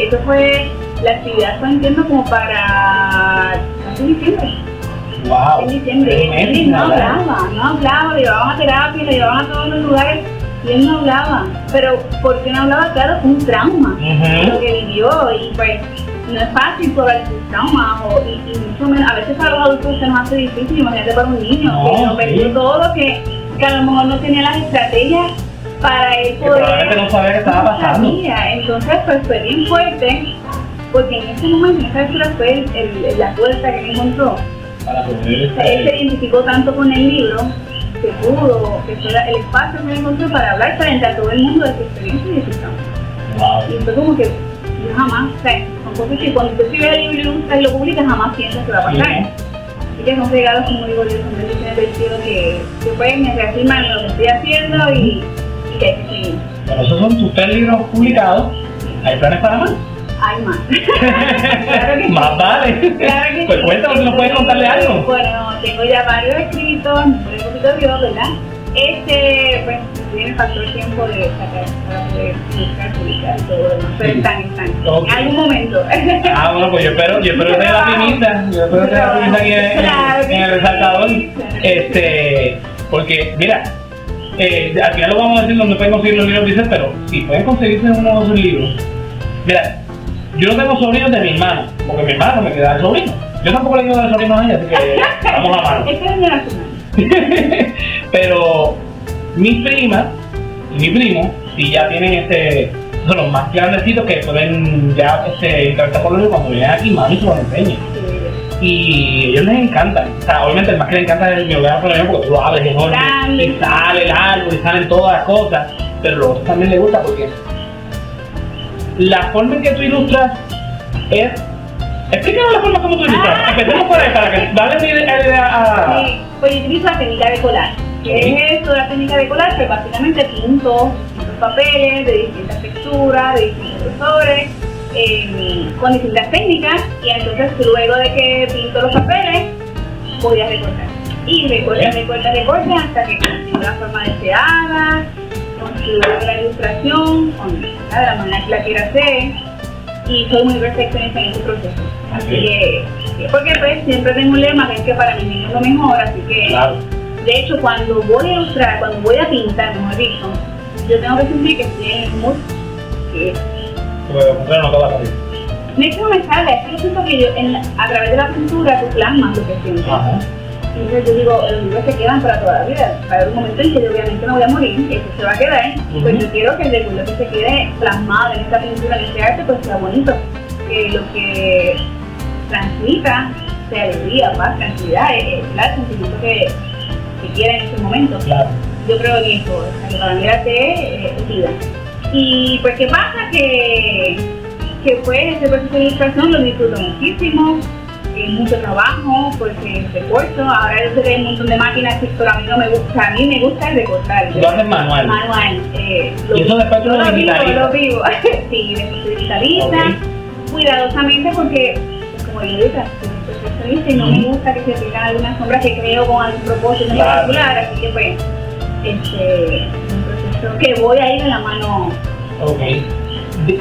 la actividad fue, entiendo, como para diciembre. Wow. En diciembre. Él no hablaba, lo llevaban a terapia, lo llevaban a todos los lugares. Y él no hablaba, pero ¿por qué no hablaba? Claro, fue un trauma lo que vivió, y pues no es fácil sobre sus traumas, y mucho menos, a veces para los adultos se nos hace difícil, imagínate para un niño que lo perdió todo, que a lo mejor no tenía las estrategias para él poder, que probablemente no sabía qué estaba pasando. Entonces pues fue bien fuerte, porque en ese momento, en esa lectura fue la fuerza que él encontró. Para poder él se identificó tanto con el libro, que pudo, que fuera el espacio que me encontró para hablar frente a todo el mundo de su experiencia y de su trauma. Y fue como que yo jamás, o sea, son cosas que cuando tú escribes el libro y lo publicas, jamás piensas que va a pasar. Así que son regalos, como digo yo, son bendiciones del cielo que pues me reafirman lo que estoy haciendo y que hay que seguir. Bueno, esos son tus 3 libros publicados. ¿Hay planes para más? Hay más. Claro que sí. Más vale. Claro que pues sí. cuéntanos, si nos puedes contarle algo. Bueno, tengo ya varios escritos, un poquito de Dios, ¿verdad? Pues me faltó el tiempo de sacar para poder publicar y todo lo demás. Pero están. Okay. En algún momento. Bueno, pues yo espero que tenga la primicia. Yo espero que tenga la primicia aquí en el resaltador. Porque, mira, al final lo vamos a decir donde pueden conseguir los libros, dicen, pero si pueden conseguirse uno de sus libros. Mira, yo no tengo sobrinos de mi hermana, porque mi hermana no me queda de sobrino. Yo tampoco le quiero dar sobrinos a ella, así que vamos a mano. Es generacional. Pero mis primas y mi primo, si ya tienen son los más grandecitos que pueden ya interactuar con los cuando vienen aquí, mami se los enseña. Y a ellos les encanta. O sea, obviamente el más que les encanta es el mi hogar porque tú lo abres enorme y sale el árbol y salen todas las cosas. Pero a los otros también les gusta porque la forma en que tú ilustras es... Explícanos la forma como tú ilustras. Empecemos por ahí para que darle una idea a... Sí, pues yo utilizo la técnica de collage. ¿Qué es esto de la técnica de collage? Pues básicamente pinto distintos papeles de distintas texturas, de distintos grosores, con distintas técnicas, y entonces luego de que pinto los papeles, voy a recortar. Y recorta hasta que consigo la forma deseada, consigo la ilustración, de la manera que la quiero hacer, y soy muy perfeccionista en ese proceso. Así que, porque pues siempre tengo un lema que es que para mí es lo mejor, así que, claro. De hecho, cuando voy a ilustrar, cuando voy a pintar, mejor dicho, yo tengo que sentir que estoy en el mood que Porque no acaba de salir. de hecho, no me sale, es que yo siento que yo, a través de la pintura, tú plasmas lo que sientes. Ajá. Entonces yo digo, los libros se quedan para toda la vida. Va a haber un momento en que yo obviamente no voy a morir, eso se va a quedar. Pues yo quiero que el recuerdo que se quede plasmado en esta pintura, en este arte, pues sea bonito. Que lo que transmita sea alegría, paz, tranquilidad, el sentimiento que quiera en ese momento. Claro. Yo creo en eso, o sea, que para mí el arte es vida. Y pues, ¿qué pasa? Que pues ese proceso de ilustración lo disfruto muchísimo. Es mucho trabajo porque es esfuerzo. Ahora yo sé que hay un montón de máquinas, pero a mí no me gusta. A mí me gusta el recortar. Lo haces manual. Manual. Y eso después tú lo digitalizas. Lo vivo. Sí, después se digitaliza. Okay. Cuidadosamente porque, como digo, soy perfeccionista y no me gusta que se tengan algunas sombras que creo con algún propósito en particular. Así que pues, un proceso que voy a ir de la mano. Ok. Te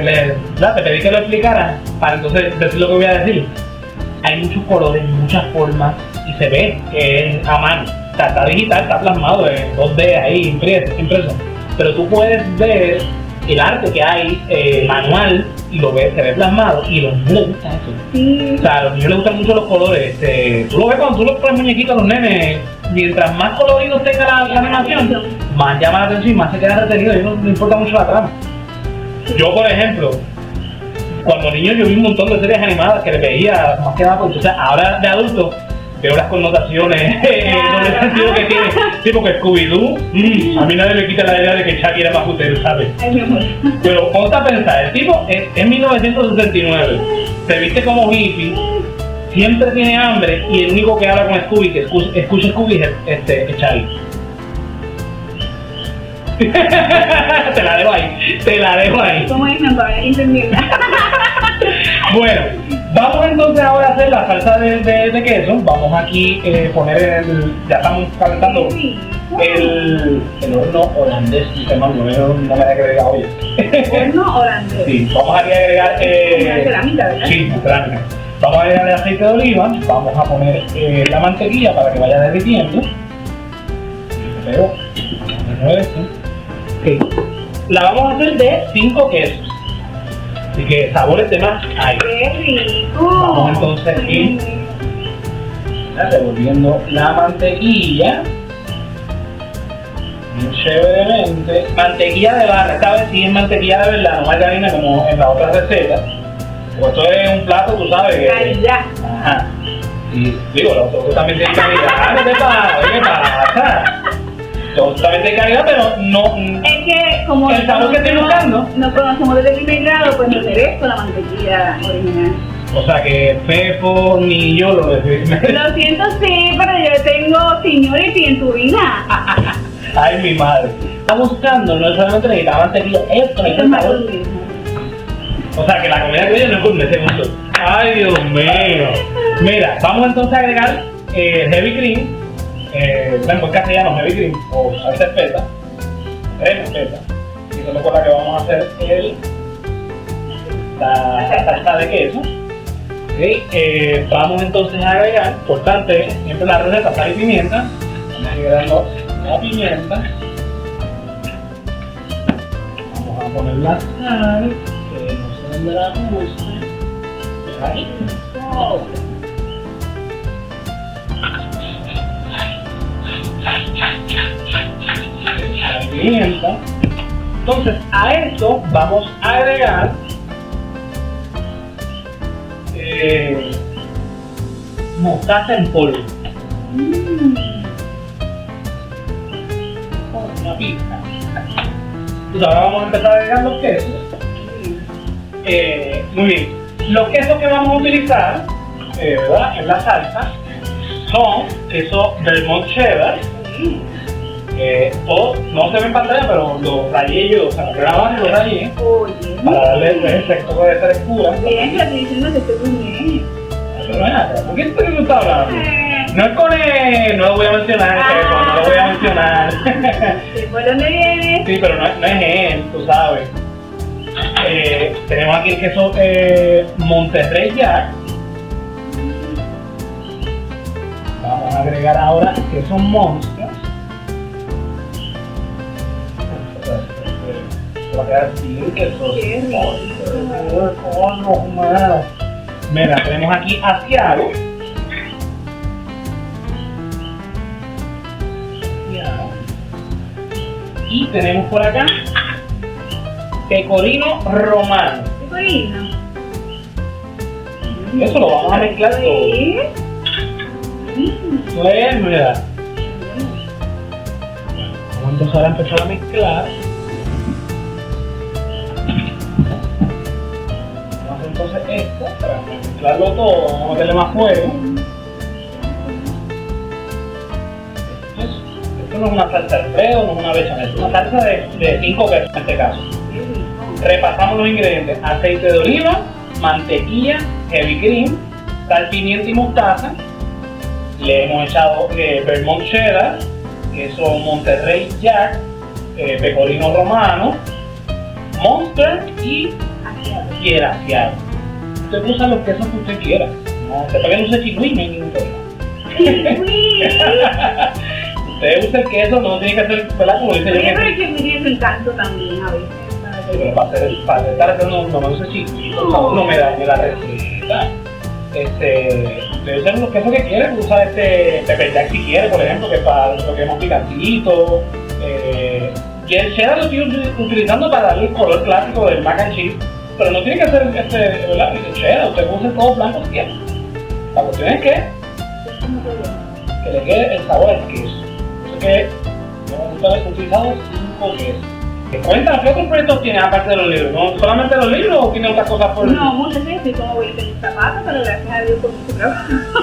pedí que lo explicara para entonces decir lo que voy a decir. Hay muchos colores, muchas formas y se ve que es a mano. O sea, está digital, está plasmado en 2D ahí, impreso. Pero tú puedes ver el arte que hay manual y lo ves, se ve plasmado, y a los niños les gusta eso. Sí. O sea, a los niños les gustan mucho los colores. Tú lo ves cuando tú los pones muñequitos a los nenes, mientras más coloridos tenga la animación, más llama la atención y más se queda retenido, y no importa mucho la trama. Yo, por ejemplo, cuando niño yo vi un montón de series animadas que le veía más que nada, pues entonces ahora de adulto veo las connotaciones doble sentido que tiene. Sí, porque Scooby-Doo, a mí nadie me quita la idea de que Chucky era más usted, ¿sabes? Ay, mi amor. Pero ponte a pensar, el tipo es 1969, se viste como hippie, siempre tiene hambre y el único que habla con Scooby, que escucha Scooby es Chucky. Te la dejo ahí. ¿Cómo es? No para entenderla. Bueno, vamos entonces ahora a hacer la salsa de queso. Vamos aquí poner ya estamos calentando el horno holandés. No me había agregado hoy. Horno holandés. Sí, vamos aquí a agregar cerámica, ¿verdad? Sí, cerámica. Vamos a agregar el aceite de oliva, vamos a poner la mantequilla para que vaya derritiendo. Pero, okay. La vamos a hacer de 5 quesos. Así que sabores de más hay. ¡Qué rico! Vamos entonces aquí revolviendo la mantequilla. Bien chéveremente. Mantequilla de barra, esta vez sí es mantequilla de verdad, no margarina como en la otra receta. Pues esto es un plato, tú sabes que... Calidad. Ajá. Y digo, los otros también tienen calidad. ¿Qué pasa? Totalmente de calidad, pero no. Es que como el sabor que estoy buscando. No conocemos desde el primer grado, pues no merezco la mantequilla original. O sea que Pepo ni yo lo decimos. Lo siento, sí, pero yo tengo seniority en tu vida. Ay, mi madre. Está buscando, no solamente necesitaba mantequilla, esto es más lo mismo. O sea que la comida que no es con ese gusto. Ay, Dios mío. Mira, vamos entonces a agregar heavy cream. Bueno, en castellano heavy cream o salsa espesa, y solo con la que vamos a hacer la salsa de queso. Okay. Vamos entonces a agregar, importante, siempre la receta sal y pimienta. Vamos agregando la pimienta, vamos a poner la sal, que no sé dónde la puse, ahí. Oh. La pimienta. Entonces a esto vamos a agregar mostaza en polvo. Una pizca. Entonces ahora vamos a empezar a agregar los quesos. Muy bien. Los quesos que vamos a utilizar, ¿verdad? En la salsa son queso Vermont cheddar. Todos no se ven en pantalla, pero los rayé yo, o sea, la base los rayé para darle el efecto de frescura. Bien, yo estoy diciendo que estoy muy bien. Pero ¿por qué estoy que está hablando? No es con él, no lo voy a mencionar, no lo voy a mencionar. ¿Por dónde viene? Sí, pero no es él, tú sabes. Tenemos aquí el queso Monterrey Jack. Vamos a agregar ahora queso Monster. Va a quedar bien queso. Mira, tenemos aquí Asiago. Y tenemos por acá pecorino romano. Pecorino. Eso lo vamos a mezclar todo. Pues, mira. Vamos entonces ahora a empezar a mezclar. Vamos a hacer entonces esto para mezclarlo todo. Vamos a meterle más fuego. Esto no es una salsa Alfredo, no es una bechamel, es una salsa de 5 quesos en este caso. Repasamos los ingredientes: aceite de oliva, mantequilla, heavy cream, sal, pimienta y mostaza. Le hemos echado Vermont cheddar, queso Monterrey Jack, pecorino romano, Monster y el Asiago. Usted usa los quesos que usted quiera. No, usted para que no use chigüí, no hay ningún problema. Usted usa el queso, no tiene que hacer, ¿verdad? Como dice yo. Pero el chigüí es el canto también a veces. Pero para estar haciendo no me use chigüí, no me dañe la receta. Usted usa los quesos que quiere, usa pepper jack si quiere, por ejemplo, que es para lo que es más picantito. Y el cheddar lo estoy utilizando para darle el color clásico del mac and cheese, pero no tiene que ser ¿verdad? El cheddar, usted puede usar todo blanco si quiere. La cuestión es que le quede el sabor al queso. Así que hemos utilizado 5 quesos. Cuéntanos, ¿qué otros proyectos tienes aparte de los libros? ¿No solamente los libros o tienes otras cosas por el No, muchas veces estoy como 20 en zapatos, pero gracias a Dios por mucho trabajo.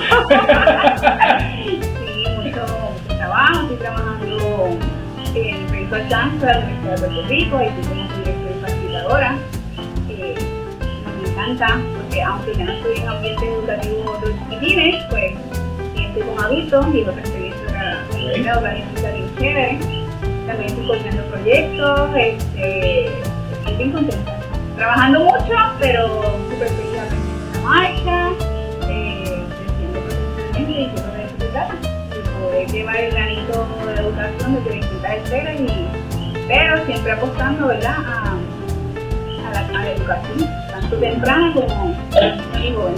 Sí, mucho trabajo. Estoy trabajando en el proyecto Alcance de la Universidad de Puerto Rico y estoy como directora y facilitadora. Me encanta, porque aunque ya no estoy en ambientes educativos de chiquitines, pues estoy con adultos y otra experiencia educativa bien chévere. También estoy coordinando proyectos, estoy bien contenta. Trabajando mucho, pero súper feliz aprendiendo la marcha, creciendo profesionalmente y creo que de eso se trata. Y poder llevar el granito de la educación desde distintas esferas, pero siempre apostando, ¿verdad?, a la educación, tanto temprana como muy joven.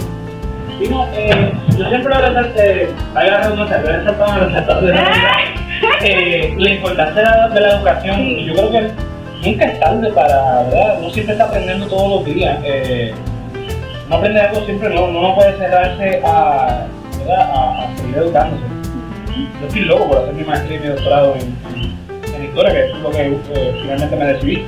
Yo siempre voy a resaltar la importancia de la educación. Sí. Y yo creo que nunca es tarde para, ¿verdad? Uno siempre está aprendiendo todos los días. No aprende algo siempre, no puede cerrarse a seguir educándose. Yo estoy loco por hacer mi maestría y mi doctorado en historia, que es lo que finalmente me decidí.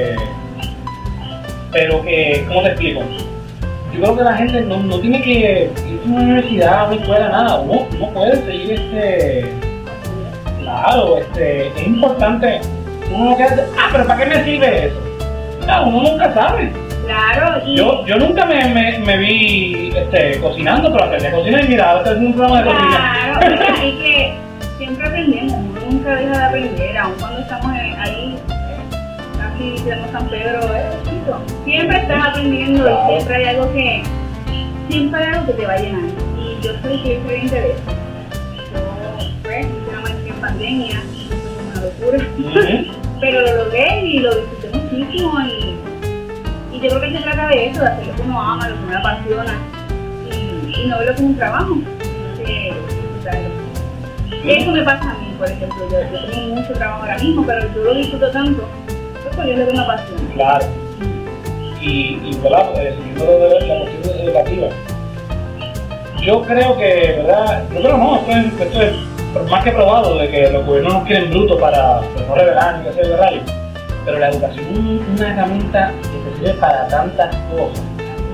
Pero que, ¿cómo te explico? Yo creo que la gente no tiene que ir a una universidad, a una escuela, nada. Uno puede seguir claro, es importante. Uno no queda, pero ¿para qué me sirve eso? No, uno nunca sabe. Claro, y yo nunca me vi cocinando, pero aprendí a cocinar y mira, este es un programa de cocina. Claro, y que siempre aprendemos, uno nunca deja de aprender, aun cuando estamos ahí, casi diciendo San Pedro, siempre estás aprendiendo, claro. Y siempre hay algo que te va a llenar. Y yo soy creyente de eso. Yo, pues, hice una maestría en pandemia, fue una locura, pero lo logré y lo disfruté muchísimo y yo creo que se trata de eso, de hacer lo que uno ama, lo que uno apasiona y no verlo como un trabajo, sino que disfrutarlo. Eso me pasa a mí, por ejemplo, yo tengo mucho trabajo ahora mismo, pero yo lo disfruto tanto, porque es lo que me apasiona. Claro. Y ¿verdad? Siguiendo lo de la cuestión educativa, yo creo que, ¿verdad? Yo creo no, esto es más que probado de que los gobiernos nos quieren brutos para no revelar ni hacer de rayo, pero la educación es una herramienta que sirve para tantas cosas.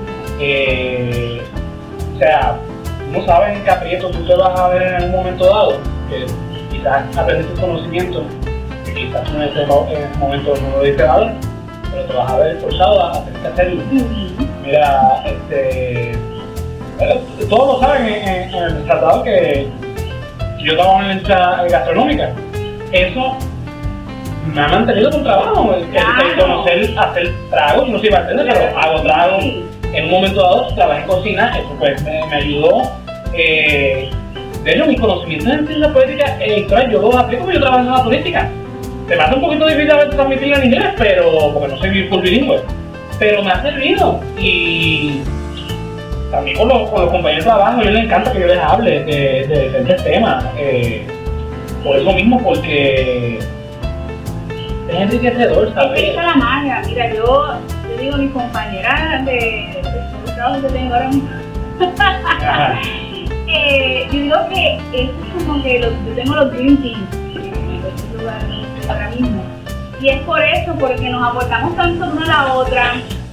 O sea, no sabes en qué aprieto tú te vas a ver en algún momento dado, que quizás aprendiste conocimientos que quizás en ese momento no lo diste valor, pero te vas a ver forzado a tener que hacerlo. Mira, todos lo saben en el tratado que yo trabajo en la industria gastronómica. Eso me ha mantenido con trabajo, el conocer, hacer tragos. Yo no soy bartender, pero hago tragos. En un momento dado trabajé en cocina, eso pues me ayudó. De hecho, mis conocimientos en ciencia poética yo los aplico porque yo trabajo en la turística. Se me hace un poquito difícil a veces transmitir en inglés, pero porque no soy full bilingüe, pero me ha servido. Y también con los compañeros de trabajo, a ellos les encanta que yo les hable de diferentes temas. Por eso mismo, porque es enriquecedor, ¿sabes? Es que esa es la magia. Mira, yo digo, mis compañeras de los trabajos que tengo ahora mismo, yo digo que es como que yo tengo los Dream Teams en los lugares ahora mismo. Y es por eso, porque nos aportamos tanto una a la otra,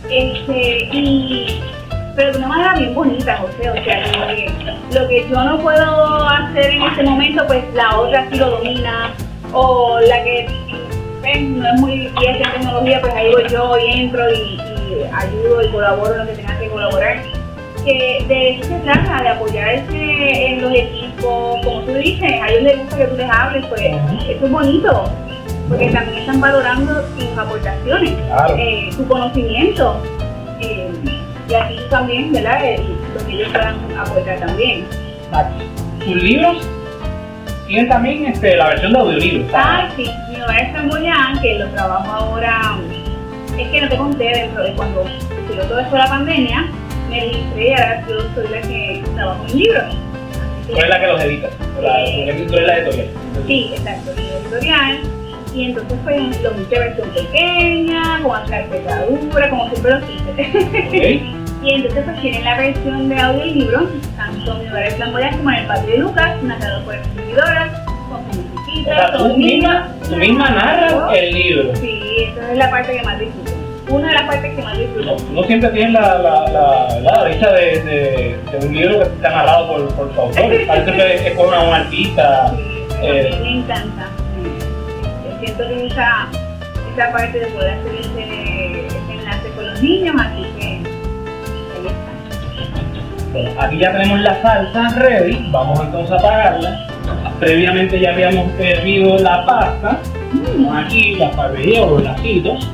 pero de una manera bien bonita, José. O sea, lo que yo no puedo hacer en este momento, pues la otra sí lo domina, o la que no es muy bien en tecnología, pues ahí voy yo y entro y ayudo y colaboro en lo que tenga que colaborar. Que de eso se trata, de apoyarse en los equipos, como tú dices, a ellos les gusta que tú les hables, pues eso es bonito, porque también están valorando tus aportaciones, claro. Tu conocimiento, y aquí también, ¿verdad? Lo que ellos puedan aportar también. Tus libros tienen también la versión de audiolibro. Sí, mi hogar es Flamboyán, que lo trabajo ahora, es que no te conté, dentro de cuando sucedió todo esto de la pandemia, me registré y ahora yo soy la que trabajo en libros. Tú eres la que los edita, tú eres la editorial. Sí, exacto, la editorial. Y entonces pues lo hice versión pequeña, con carpetadura, como siempre lo hice. Y entonces pues tienen la versión de audiolibro, tanto mi hogar es Flamboyán como en el patio de Lucas, narrado por escritoras, con su musiquita, o sea, tú misma narras el libro. Sí, esa es la parte que más disfruto. Una de las partes que más disfruto. No siempre tienes la dicha de un libro que está narrado por su autor. A veces es por un artista. Sí, a mí me encanta. Siento que esa parte de poder hacer ese enlace con los niños, así que ahí está. Bueno, aquí ya tenemos la salsa ready, vamos entonces a apagarla. Previamente ya habíamos hervido la pasta, aquí las parrillas o los lacitos.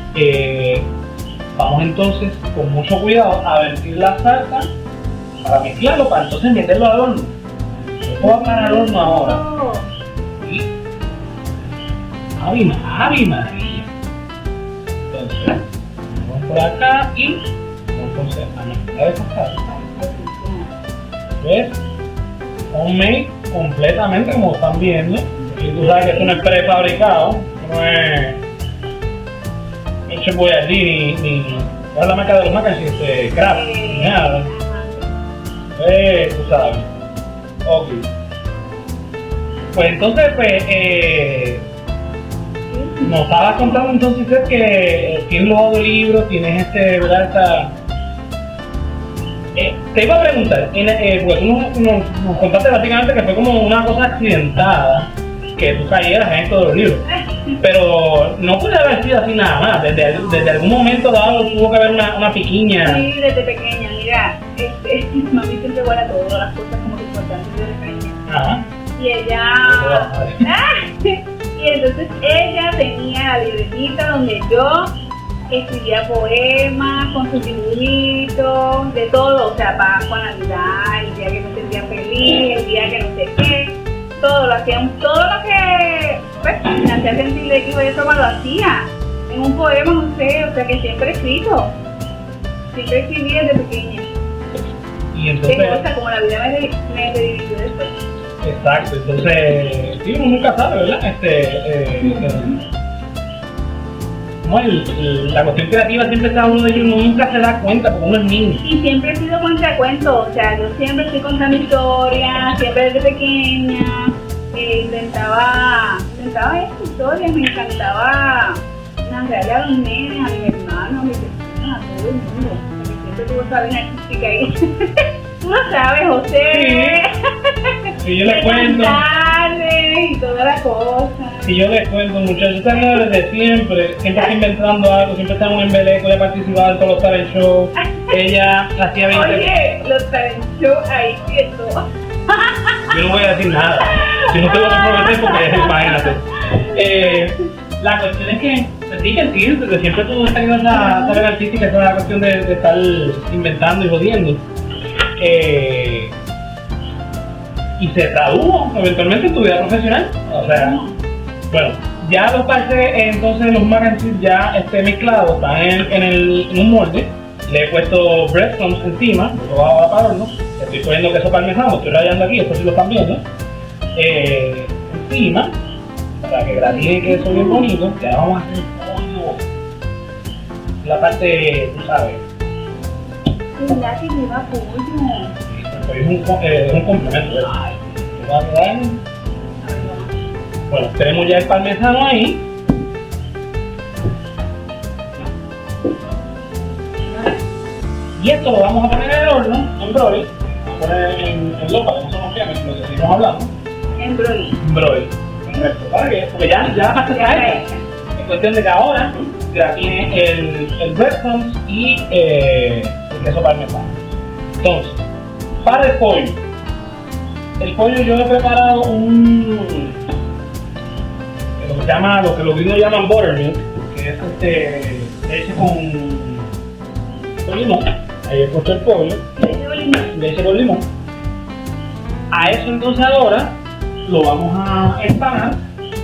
Vamos entonces con mucho cuidado a vertir la salsa para mezclarlo, para entonces meterlo al horno. Esto va para el horno ahora. Y Ave María. Entonces, vamos por acá y entonces a mezclar esta salsa. ¿Ves? Homemade completamente, como están viendo. Y tú sabes que esto no es prefabricado, no es hecho por allí ni es la marca de los macas, craft, ni nada. Tú sabes. Ok. Pues entonces, nos estabas contando entonces que tienes los audiolibros, tienes ¿verdad? Te iba a preguntar, porque tú nos contaste básicamente que fue como una cosa accidentada, que tú cayeras en esto de los libros, pero no puede haber sido así nada más, desde algún momento dado tuvo que haber una piquiña. Sí, desde pequeña, mira, mami siempre guarda todas las cosas como que importantes de pequeña. Ajá. Y ella, y entonces ella tenía la libretita donde yo escribía poemas con sus dibujitos, de todo, o sea, Pascua, Navidad, el día que me sentía feliz, el día que no sé qué, todo lo hacía, todo lo que pues, me hacía sentir de que iba a tomar lo hacía en un poema, no sé, o sea que siempre he escrito, siempre escribí desde pequeña. Y entonces, qué cosa, como la vida me dirigió después. Exacto, entonces, sí, uno nunca sabe, ¿verdad? La cuestión creativa siempre está uno de ellos, uno nunca se da cuenta porque uno es niño. Y siempre he sido cuentacuentos, o sea, yo siempre estoy contando historias, siempre desde pequeña, inventaba estas historias, me encantaba narrarle a los nenes, a mis hermanos, a mis vecinos. sabes artística ahí. Tú lo sabes, José. Sí, yo les cuento. Y toda la cosa. Si yo les cuento, muchachos, están desde siempre está inventando algo, siempre está en un embeleco, ella participaba en todos los talent shows, ella hacía 20. Oye, los talent shows ahí quieto. Yo no voy a decir nada, yo no tengo que prometer porque imagínate. La cuestión es que sí, que siempre tú has tenido esa talent artística, esa es la cuestión de estar inventando y jodiendo. Y se tradujo eventualmente en tu vida profesional. O sea, bueno, ya los parches entonces los mac and cheese ya mezclados, están en un molde. Le he puesto breadcrumbs encima, lo voy a parar, ¿no? Estoy poniendo queso parmesano, estoy rayando aquí, esto sí lo están viendo. Encima, para que gratine el queso bien bonito, ya vamos a hacer pollo. La parte, tú sabes. ¿Verdad que lleva pollo? Es un complemento, ¿ves? Bueno, tenemos ya el parmesano ahí. Y esto lo vamos a poner en el horno, en broil. Vamos a poner en lopa, que no somos fiames, lo que seguimos hablando. En broil. Broil. Correcto. Porque ya la pasta está hecha. Es cuestión de que ahora ya tiene el breadcrumbs y el queso parmesano. Entonces, para el pollo yo he preparado lo que se llama, lo que los gringos llaman buttermilk, que es leche con limón. Ahí he puesto el pollo, leche con limón. A eso entonces ahora lo vamos a empanar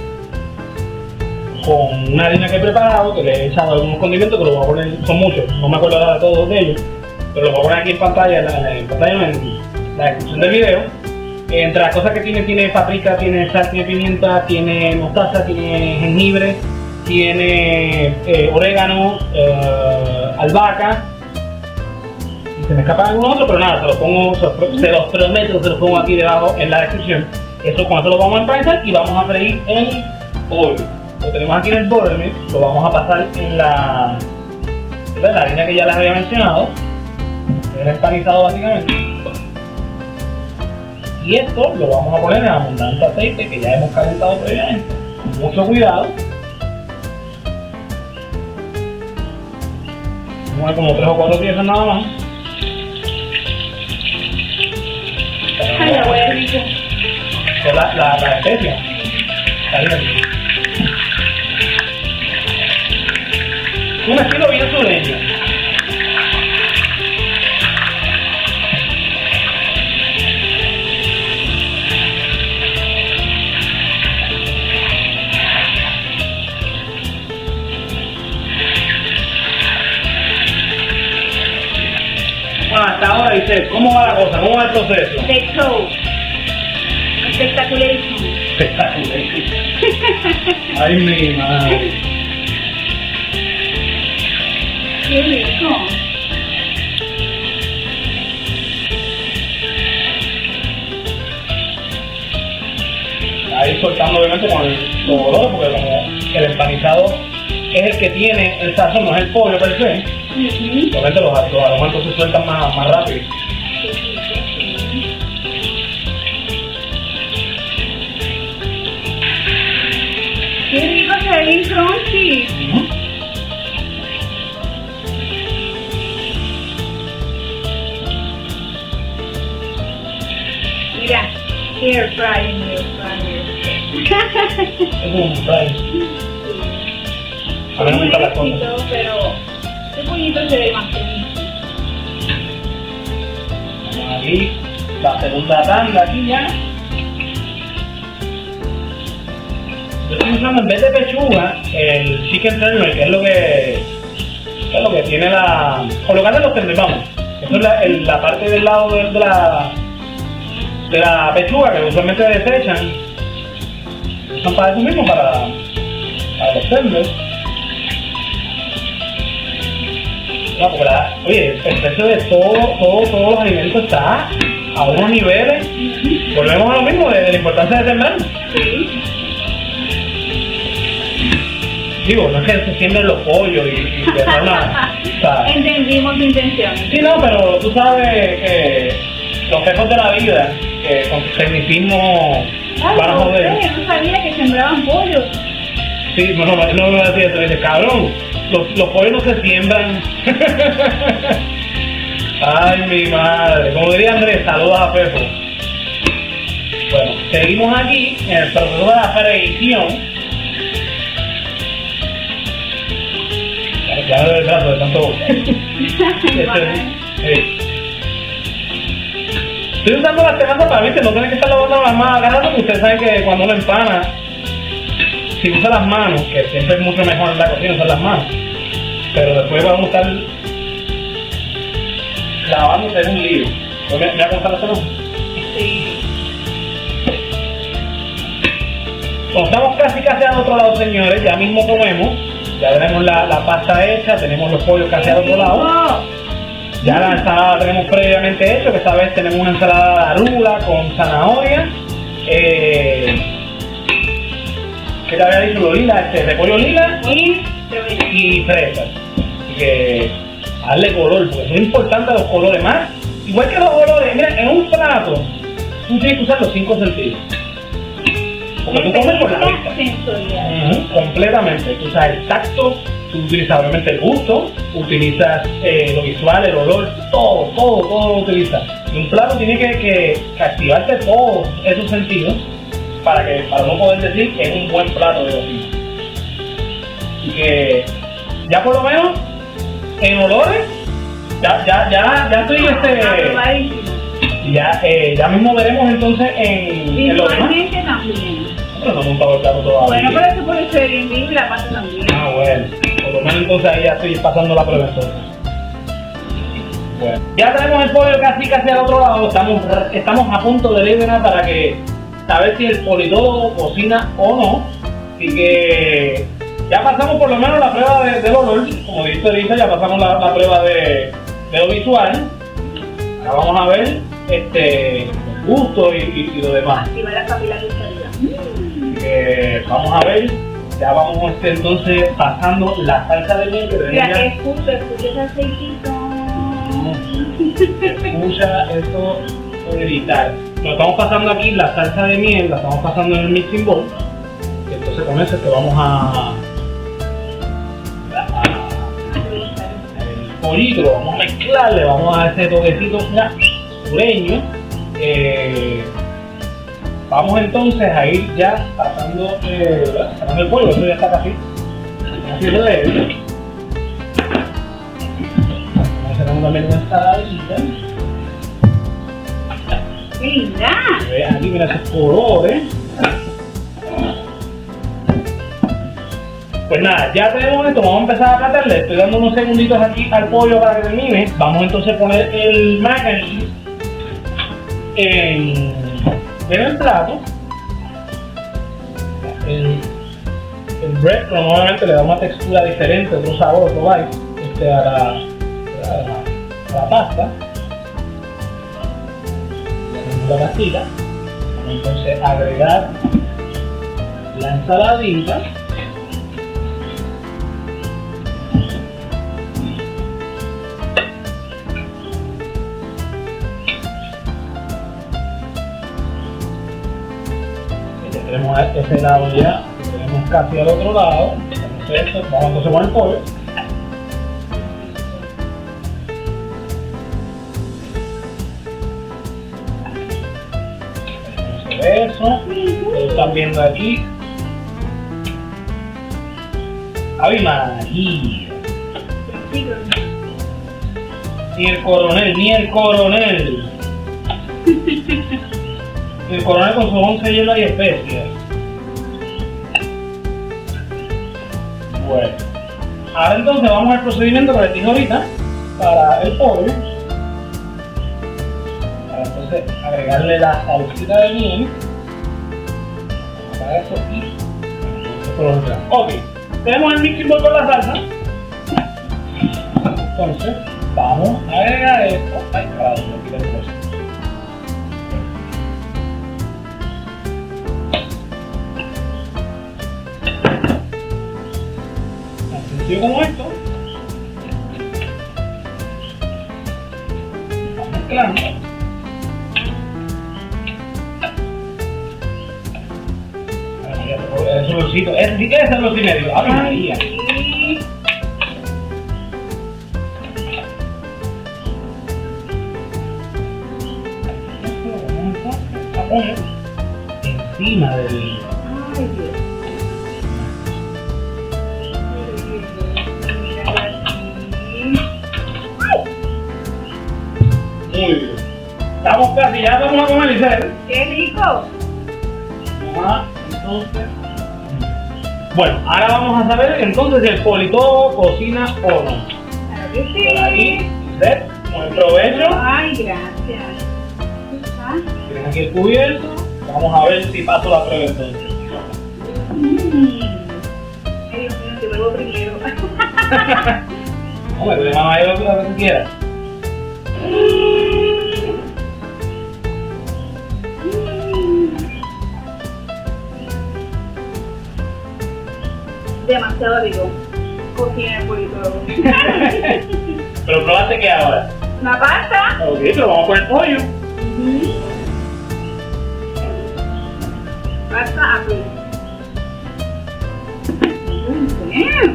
con una harina que he preparado, que le he echado algunos condimentos que lo voy a poner, son muchos, no me acuerdo ahora de todos de ellos, pero lo voy a poner aquí en pantalla, en la descripción del video. Entre las cosas que tiene paprika, tiene sal, tiene pimienta, tiene mostaza, tiene jengibre, tiene orégano, albahaca. Y se me escapa algún otro, pero nada, se los prometo, se los pongo aquí debajo en la descripción. Eso con eso lo vamos a empanizar y vamos a freír el pollo. Lo tenemos aquí en el buttermilk, lo vamos a pasar en la harina que ya les había mencionado. El empanizado básicamente. Y esto lo vamos a poner en abundante aceite que ya hemos calentado previamente. Con mucho cuidado. Vamos a poner como 3 o 4 piezas nada más. Ay, la huele rico. Con la especia. Está bien. Un estilo bien sureño. Bueno, hasta ahora dice, ¿cómo va la cosa? ¿Cómo va el proceso? The show. Espectaculation. Espectaculation. Ay, mi madre. Qué rico. Ahí soltando obviamente con los olores, porque como el empanizado es el que tiene el sazón, no es el pollo per se. Obviamente los aromas entonces sueltan más rápido. Qué rico, se ve bien crunchy. Mira, air fryer. Es un fry. A mí no me gustan las cosas. Pero este pollito se ve más bonito. Aquí, la segunda tanda aquí ya. Yo estoy usando en vez de pechuga el chicken tender, que es lo que tiene o lo que hacen los tenders, vamos. Eso es la parte del lado de la pechuga que usualmente desechan. Usan para eso mismo, para los tenders. No, porque oye, el precio de todos los alimentos está a unos niveles. Volvemos a lo mismo de la importancia de sembrar. Sí. Digo, no es que se siembren los pollos y de forma ¿sabes? Entendimos su intención. Sí, no, pero tú sabes que los jefes de la vida, que con su tecnicismo van a joder. Yo no sabía que sembraban pollos. Sí, no me voy a decir eso, dice, cabrón, los pollos no se siembran. Ay, mi madre. Como diría Andrés, saludos a Pepo. Bueno, seguimos aquí en el proceso de la freíción. Ya me doy el brazo de tanto. Estoy usando las tenazas para, viste, no tener que estar lavando las manos cada rato, porque ustedes saben que cuando uno empana, si usa las manos, que siempre es mucho mejor en la cocina usar las manos, pero después vamos a estar lavándose en un lío. ¿Me voy a contar la tenazas? Sí. Bueno, estamos casi al otro lado, señores, ya mismo comemos. Ya tenemos la pasta hecha, tenemos los pollos casi al otro lado. Ya la ensalada tenemos previamente hecho, que esta vez tenemos una ensalada de arugula con zanahoria. ¿Qué te había dicho? Lo lila, repollo lila y fresas. Así que darle color, porque son importantes los colores más. Igual que los colores, mira, en un plato tú tienes que usar los 5 sentidos. Porque tú comes por la vista. Completamente. Tú usas el tacto, tú utilizas obviamente el gusto, utilizas lo visual, el olor, todo lo utilizas. Y un plato tiene que activarte todos esos sentidos para no poder decir que es un buen plato de cocina. Así que ya por lo menos en olores, ya estoy ya mismo veremos entonces en lo demás. También. Pero no he montado el plato todavía. Bueno, pero eso puede ser bien vivo y la pasta también. Ah, bueno. Por lo menos entonces ahí ya estoy pasando la prueba entonces. Bueno. Ya tenemos el pollo casi al otro lado. Estamos a punto de liberar para que saber si el politólogo cocina o no. Así que ya pasamos por lo menos la prueba del olor. Como dice Elisa, ya pasamos la prueba de lo visual. Ahora vamos a ver el gusto y lo demás. Activa la capilar gustaría. Vamos a ver, ya vamos entonces pasando la salsa de miel que tenemos. Mira, escucha ese aceitito. Escucha eso gritar. Nos estamos pasando aquí la salsa de miel, la estamos pasando en el mixing bowl. Y entonces con eso que vamos el pollito lo vamos a mezclarle, vamos a dar ese toquecito sureño. Vamos entonces a ir ya pasando el pollo, eso ya está casi ready. Vamos a hacer también una ensaladita. ¡Qué linda! Aquí mira esos colores. Pues nada, ya tenemos esto, vamos a empezar a platar. Le estoy dando unos segunditos aquí al pollo para que termine. Vamos entonces a poner el mac and cheese en el plato. El breadcrumb nuevamente le da una textura diferente, otro sabor, otro bite a la pasta. Ya tenemos la pastita. Vamos entonces a agregar la ensaladita. Tenemos ese lado ya, tenemos casi al otro lado. Entonces, vamos entonces con el pollo. Eso, ustedes están viendo aquí. ¡Ave María! Ni el coronel. El coronel con su 11 hielo y especias. Bueno, ahora entonces vamos al procedimiento que les dije ahorita para el pollo. Para entonces agregarle la salsita de miel. Para eso y ok, tenemos el mixing bowl con la salsa. Entonces vamos a agregar esto. Ay, carajo, me quita el coche. Como esto, mezclando. El solcito, ese sí que es el solcito. ¡Ay, María! Sí. Encima del... Ay, Dios. Mira aquí. Muy bien. Estamos casi, ya vamos a comer, Isabel. ¡Qué rico! Ajá, entonces... Bueno, ahora vamos a saber entonces si el politólogo cocina o no. Claro que sí. Por ahí, Isabel, buen provecho. Ay, gracias. Ah. Tienes aquí el cubierto. Vamos a ver si paso la prueba entonces. Ay, Dios mío, te vuelvo primero. Hombre, tú le mamá yo lo que tú quieras. Demasiado rico. Cocina el politólogo. Pero probaste que ahora. Una pasta. Ok, pero vamos a poner pollo. Pasta azul. Bien.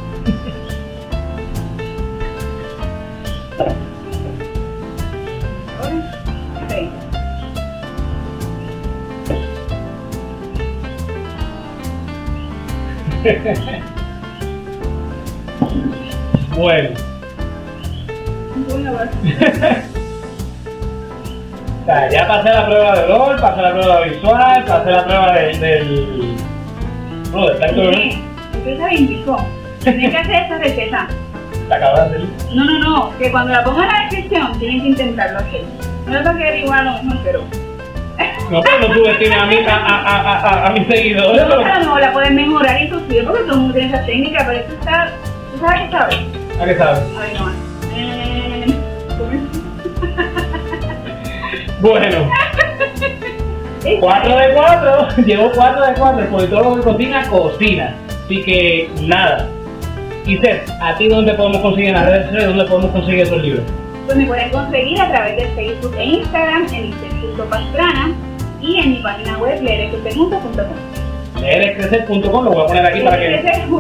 Sí. Bueno. Buena pasta. O sea, ya pasé la prueba de olor, pasé la prueba visual, pasé la prueba del... No, del tacto de... Sí, empieza bien rico. Tienes que hacer esta receta. Te acabas de hacer. No, que cuando la ponga en la descripción tienen que intentarlo hacer. No les va a quedar igual a lo mejor, pero... No, pero no subestimes a mis seguidores. No, pero no, la pueden mejorar y subir porque todo el mundo tiene esa técnica, pero esto está... ¿Tú sabes qué sabes? ¿A qué sabes? A ver, no. Bueno. 4 de 4, llevo 4 de 4, el politólogo de cocina. Así que nada. Y Seth, ¿a ti dónde podemos conseguir en las redes sociales? ¿Dónde podemos conseguir esos libros? Pues me pueden conseguir a través de Facebook e Instagram en Pastrana y en mi página web leerescrecer.com. Leerescrecer.com, lo voy a poner aquí para que...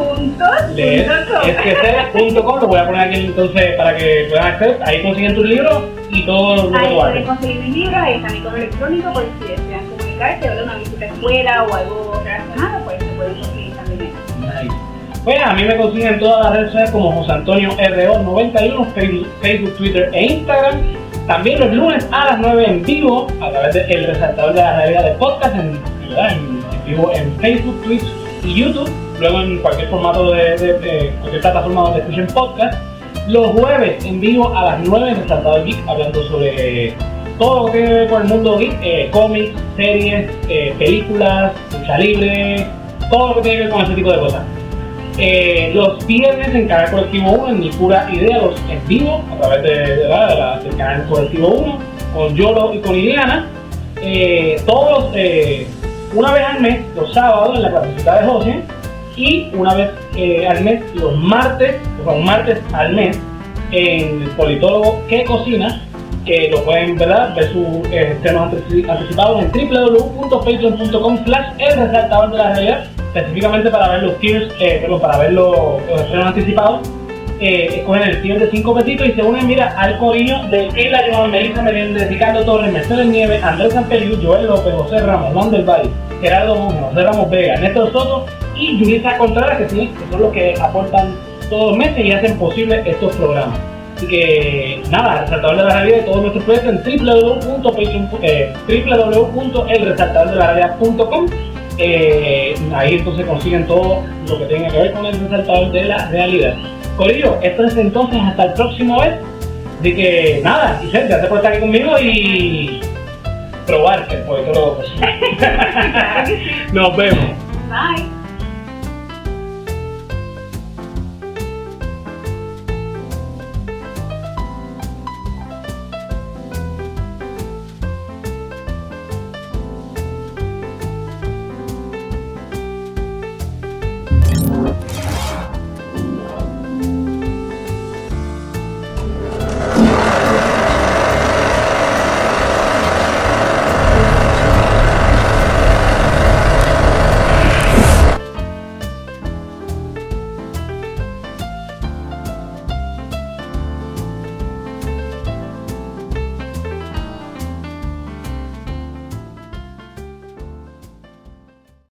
Leerescrecer.com, lo voy a poner aquí entonces para que puedan acceder. Ahí consiguen tus libros y todo lo que ahí tú pueden haces. conseguir mis libros, ahí está mi correo electrónico, por si desean comunicarse, ver una visita a escuela o algo relacionado, pues se pueden conseguir también ahí. Nice. Pues a mí me consiguen en todas las redes sociales como José Antonio RO91, Facebook, Twitter e Instagram. También los lunes a las 9 en vivo a través de El Resaltador de la Realidad de podcast, en vivo en Facebook, Twitch y YouTube. Luego en cualquier formato de cualquier plataforma donde escuchen podcast. Los jueves en vivo a las 9 en Resaltador Geek, hablando sobre todo lo que tiene que ver con el mundo geek, cómics, series, películas, lucha libre, todo lo que tiene que ver con ese tipo de cosas. Los viernes en Canal Colectivo 1, en Mi Pura Idea, los en vivo a través del Canal Colectivo 1, con Yolo y con Liliana. Todos una vez al mes, los sábados en la clasicita de José, y una vez al mes, los martes, un martes al mes, en el politólogo que cocina, que lo pueden ver sus estrenos anticipados en www.patreon.com/elresaltador de la realidad, específicamente para ver los tiers, para ver los estrenos anticipados. Escogen el tier de 5 pesitos y se unen, mira, al corillo de Keila, Joan, Melissa Meléndez, Ricardo Torres, Mercedes Nieves, Andrés Sanpeliu, Joel López, José Ramos, Juan del Valle, Gerardo Monge, José Ramos Vega, Néstor Soto y Yulisa Contreras, que sí, que son los que aportan todos los meses y hacen posible estos programas. Así que nada, el Resaltador de la Realidad y todos nuestros proyectos en www.elresaltadordelarrealidad.com. Ahí entonces consiguen todo lo que tenga que ver con el Resaltador de la Realidad. Corillo, esto es entonces hasta el próximo vez. Así que nada, Isel, gracias por estar aquí conmigo y probar el politólogo. Nos vemos. Bye.